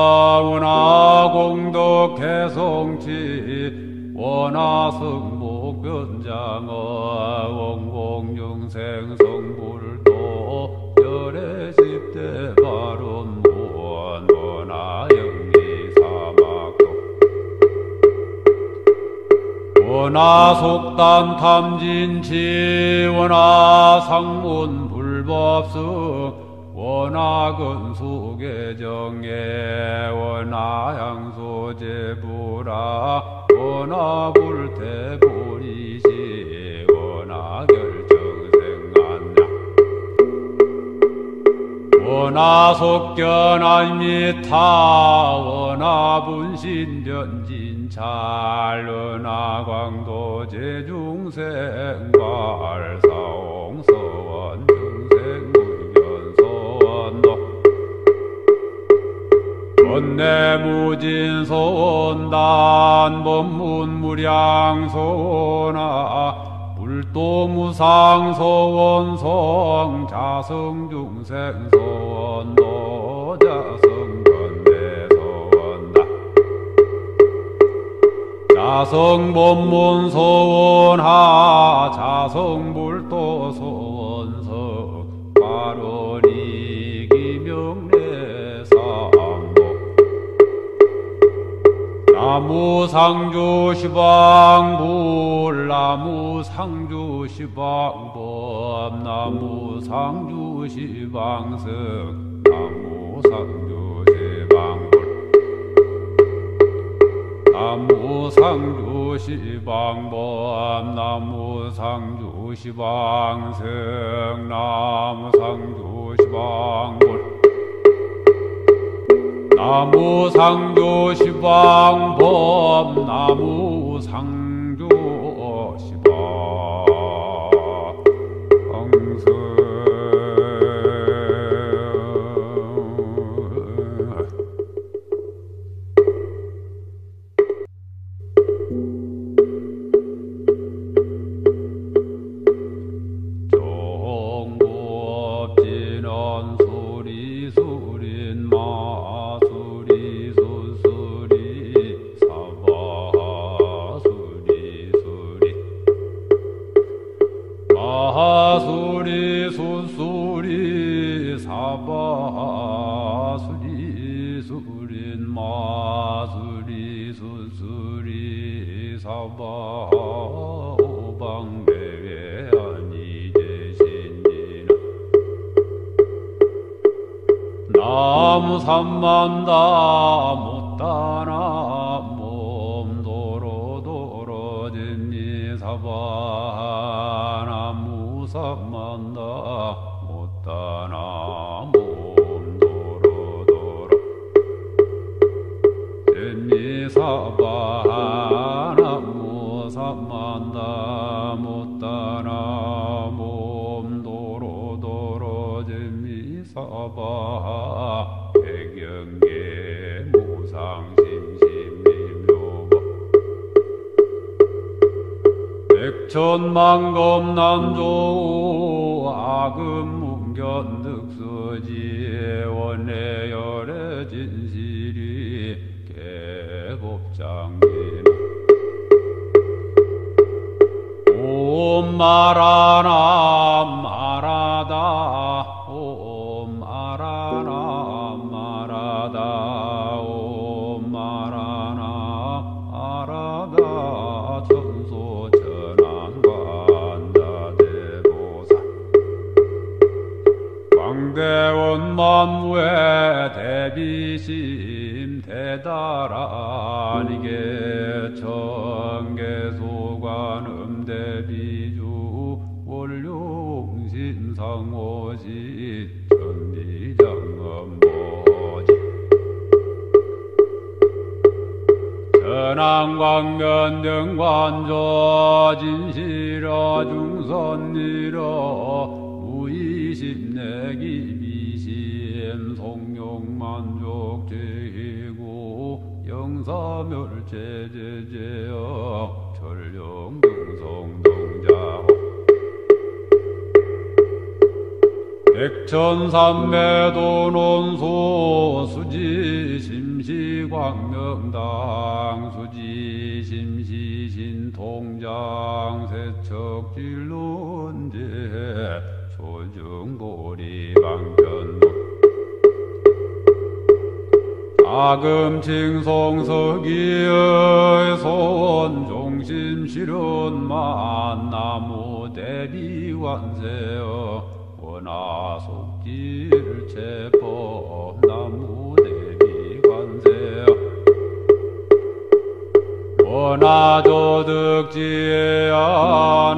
원하공덕해성치 원하승복변장어 원공중생성불도 열애십대 발언무원 원하영리사막도 원하속단 탐진치 원하상문불법승 원하근수계정예 원하양소제부라 원하불태보리시 원하결정생안냐 원하속견아미타 원하분신견진찰 원하광도제중생괄사옹서원 원내무진소원단 법문무량소원아 불도무상소원성 자성중생소원 노자성건대소원다 자성법문소원하 자성불도소원성 발원이기명례 나무 상주 시방불 나무 상주 시방법 나무 상주 시방석 나무 상주 시방불 나무 상주 시방법 나무 상주 시방석 나무 상주 시방불 나무 상주 시방법 나무 상주 시방석 종법진언 소리 소린 마 수리 수수리 사바 수리 수리 마수리 수수리 사바 수리 수린 마수리 수수리 사바 오방배외 아니제신이나 나무 삼만다 못다나 몸도로 도로진니 사바 나무 삼만다 못다나 몸도로 도로 진니 사바 나무 삼만다 못다나 몸도로 도로 진니 사바 백영계 무상심심미묘법 백천만검 난조 아금 문견득서지 원내열의 진실이 개법장진 옴 마라나 마라다 옴 마라나 마라다 옴 마라나 마라다 천소 천안관자대보살 광대원 만무의 대비심 대다란 이게 청계소관음 대비주 원룡심상오지 천리장엄보지 전항광면등관조 진실어 중선리러 무의심내기 비심 송룡만족 제희고 영사멸제제제여 전령등성동자호 백천삼매도 논소 수지심시광명당 수지심시신통장 세척질론제 소중보리방편문 아금칭송서기의 소원종심실현만 나무대비관세여 원하속질체법 나무대비관세여 원하조득지혜야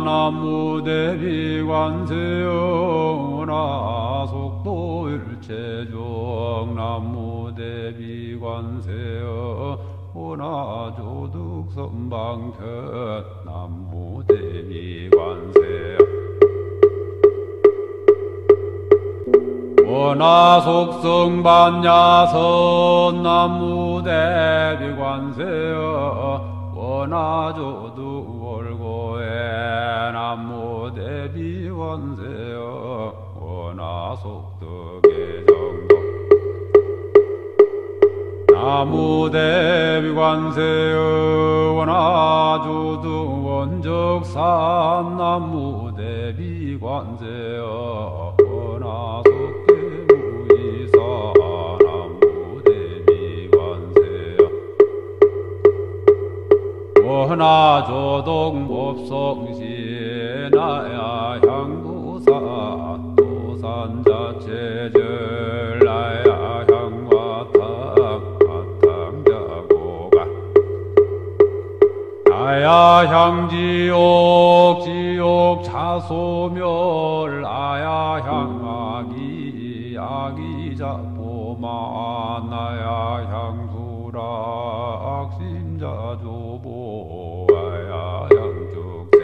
나무대비관세여 원하속도일체종 나무대비관세여 원하조득선방편 나무대비관세여 원하속성반야선 나무대비관세여 원하조득월고에 나무대비관세여 원하속득의정도 나무대비관세여 원하조득 원적산 나무대비관세여 원하속계무이사 나무대비관세여 원하조동 법성시 나야 향부산 도산자체절 나야 향화탕 화탕자고가 나야 향지옥 지옥 차소멸 나야 향아기 아기자보마 나야 향수라 악심자조보 아야 향죽세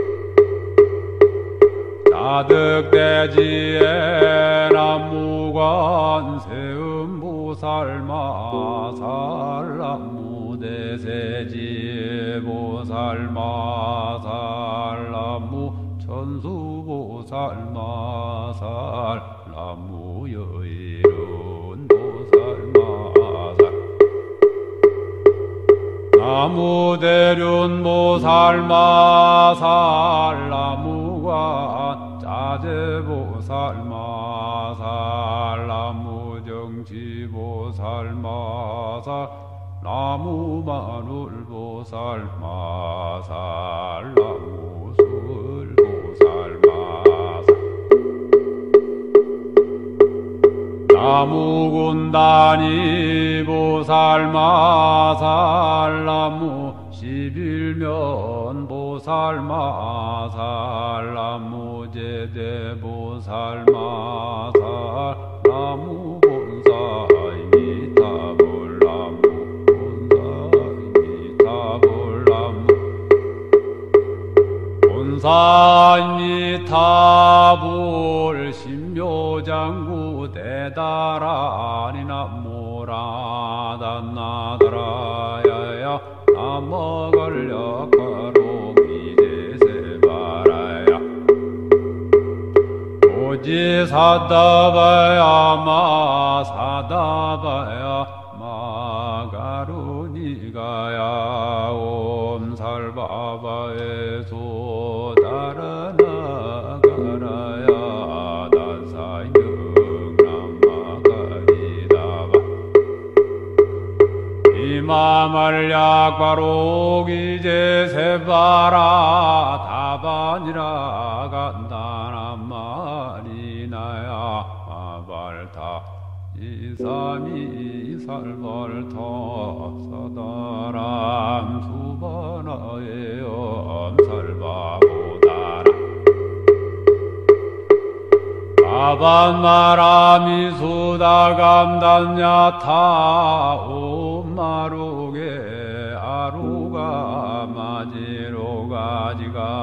나득대지에 남무관 세음보살마살 남무대세지 보살마살 남무 천수보살마살 남무여일은 보살마살 나무대륜 보살마살 나무관 자제보살마살 나무정치보살마살 나무마눌보살마살 나무술보살마살 나무군단이 보살마살 나무 십일면 보살마살 나무제대 보살마살 나무 본사이미 타불 나무 본사이미 타불 나무 본사이미 타불 신묘장구 대다라니 나무라단나다라야야 나머걸려가로기제세바라야 오지사다바야 마사다바야 마가루니가야 옴살바바에소 다라나가라야 이마말약바로기제세바라 다반이라 간다나말이나야 마발타 이삼이 살벌터 사다람 수바나의 엄살바보다라 아반마라미 수다감단야타 옴마루게 아루가 마지로가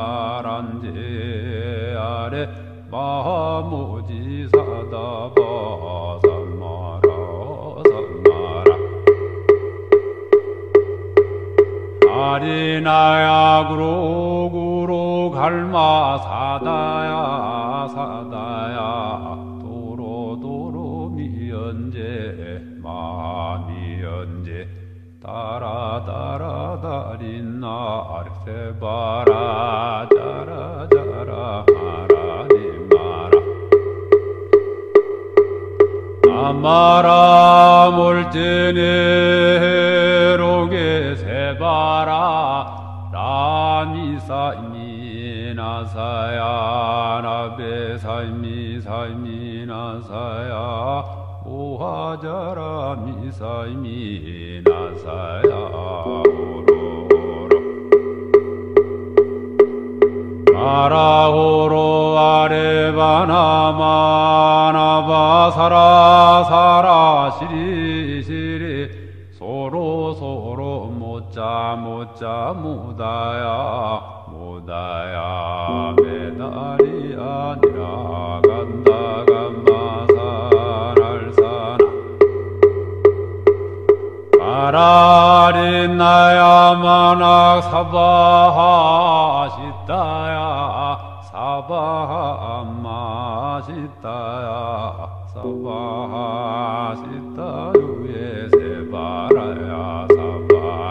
지가란제 아래 마무지 사다바 삼마라 삼마라 아리나야 구로구로 갈마 사다야 사다야 도로도로 미연제 마미연제 따라따라다린나 아르세바라 자라자라 마라니마라 아마라 몰제네로게 세바라 라미사이미 나사야 나베사이미 사이미 나사야 오하자라 미사이미 나사야 오로오로 마라오로 아레바나마나바사라 사라 시리 시리 소로 소로 못자 못자 무다야 무다야 메달이 아니라 간다 감마사랄사나 아라린나야 마낙 사바하 시타야 사바하 암마 시타야 사바하 시타 유에 세바라야 사바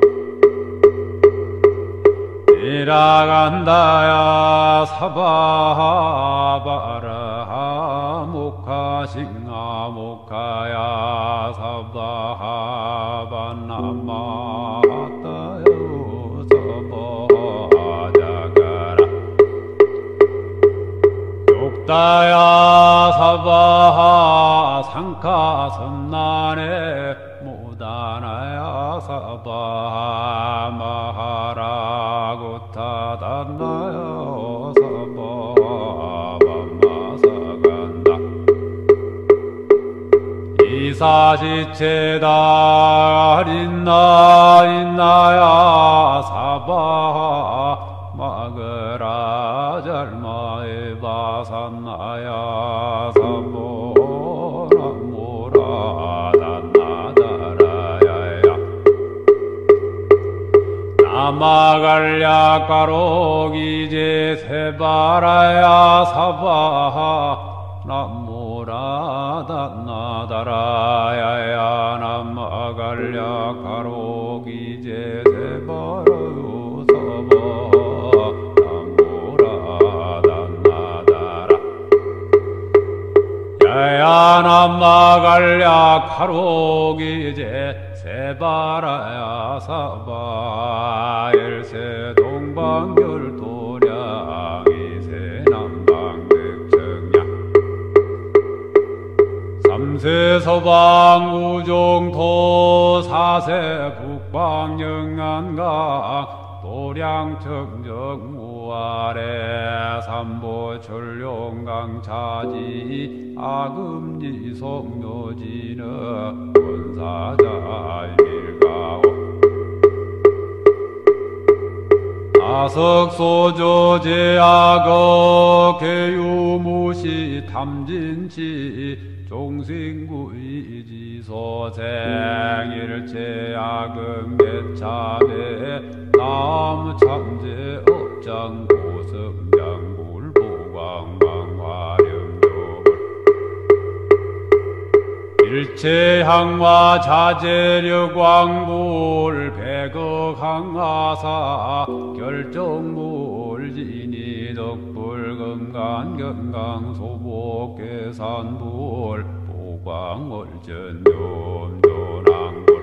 이라간다야 사바하 바라하 모카싱아 모카야 사바하 바나마 따요 무따야 사바하 상카선난에 무다나야 사바하 마하라 구타단나야 사바하 밤마사간다 이사지체다 린나 인나야 사바하 마그라 잘마에 바산나야 사보라무라 단나다라야야 나마갈랴 가로기제 세바라야 사바하 남무라 단나다라야야 나마갈랴 가로기제 세바라요 야야남마갈랴 가로기제 세바라야 사바 일세 동방결도량이세 남방득정야 삼세 서방우종토 사세 북방영안강 도량청정무아래 삼보철룡강차지 아금지송묘지는 권사자일가오 아석소조제악어 개유무시 탐진치 종신구이지소생일체야금계참에 나무참제 업장고성장굴보광광화렴조불 일체항화 자재력광불 백억항화사 결정불진이 덕불금간경강소복계산불 보광월전염조낭불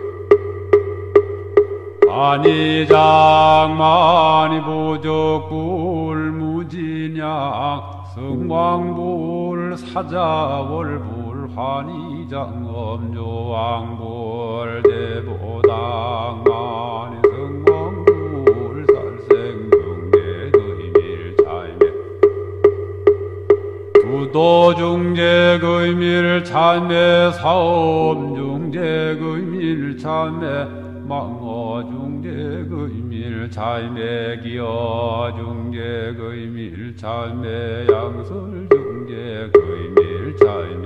만이장만이부족불 무진양 승왕불 사자월불 환희장엄조왕불 제보당만이 승왕불 살생중재의밀차이매 두도중재의밀차이매 사업중재의밀차이매 망어중재의밀차이매 기어중재의밀차이매 양설중재의밀차이매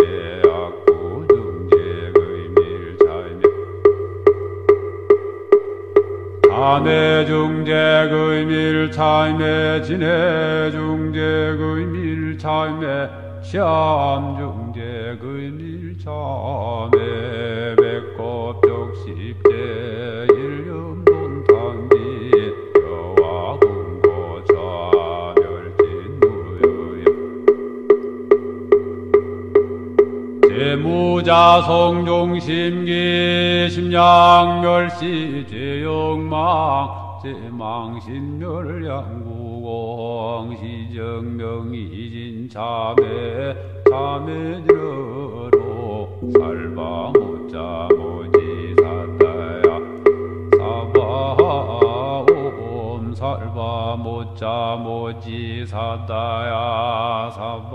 악구중재의밀차이매 간해중재의밀차이매 진해중재의밀차이매 시암중재의밀차이매 백겁적십제 무자성종심기 심양멸시 제영망 제망신멸양구공 시정명이진참에 참해지러로 살바못자 모지사다야 사바옴 살바못자 모지사다야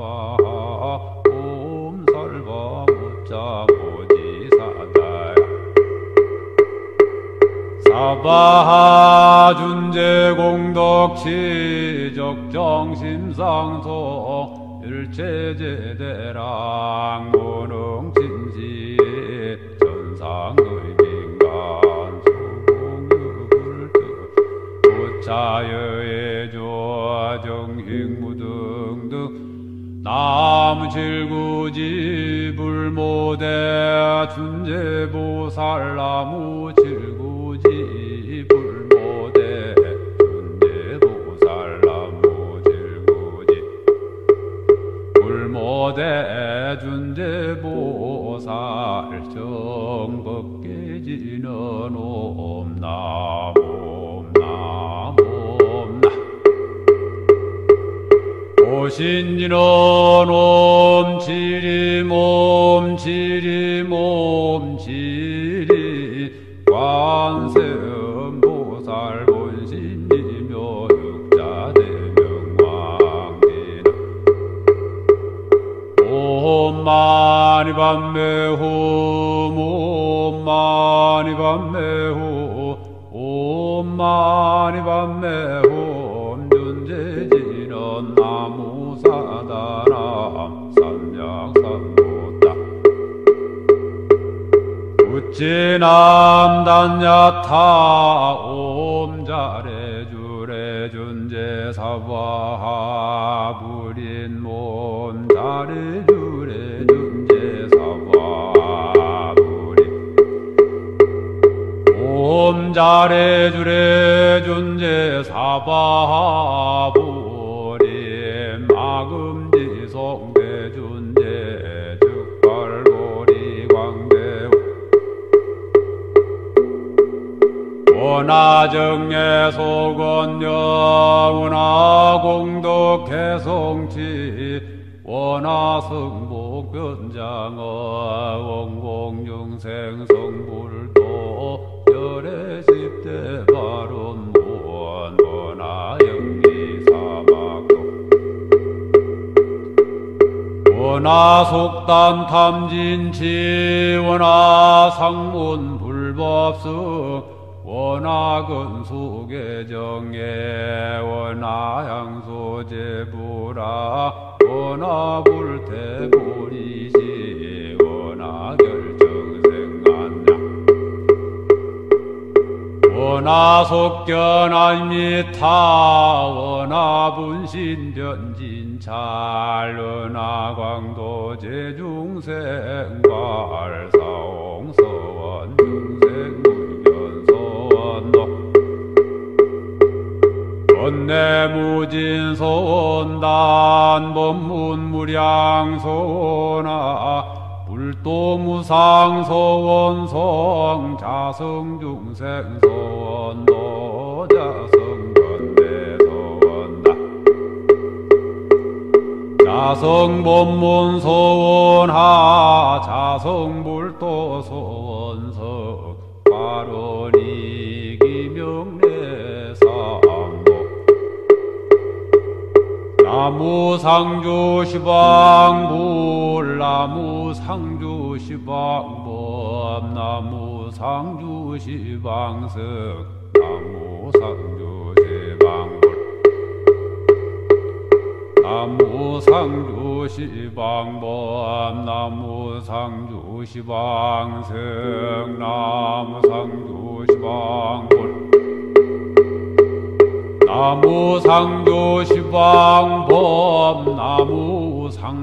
사바옴 살바못자 모지사다야 사바하 준재공덕치 적정심상소 일체제대랑 무능진시 전상의빈간 소공유불득 부차여의조 정행무등등 나무칠구지 불모대 준재보살 나무칠구지 불모대 준재보살 나무칠구지 불모대 준재보살 정법계지는 옴나무 옴나무 옴나 여신지는 옴지리 몸지리 몸지리 관세음보살 본신이며 육자대명왕비나 옴마니밤매후 옴마니밤매후 옴마니밤매후 준재지는 나무사다람 삼약삼보다 우찌남단야타 옴자레주레 준재사바 불인 몸자레주레 준재사바 불인 옴자레주레 준재사바 불인 마금지송 대준재 즉발보리 광대우 원하정예 소건여 원하공덕해성치 원하성복변장어 원공중생성불도 열애십대 발언무원 원하영리사막도 원하속단 탐진치 원하상문불법성 원하근수계정예 원하양소제부라 원하불태보리시 원하결정생안냐 원하속견안미타 원하분신변진찰 원하광도제중생괄사홍서원 원내무진소원단 법문무량소나 불도무상소원성 자성중생소원도 자성건대소원다 자성법문소원하 자성불도소원석 발원이기명례사암도 나무상주시방불 나무상주시방법 나무상주시방석 나무상주시방불 나무상주시방법 나무상주시방석 나무상주시방불 나무상주시방법 나무상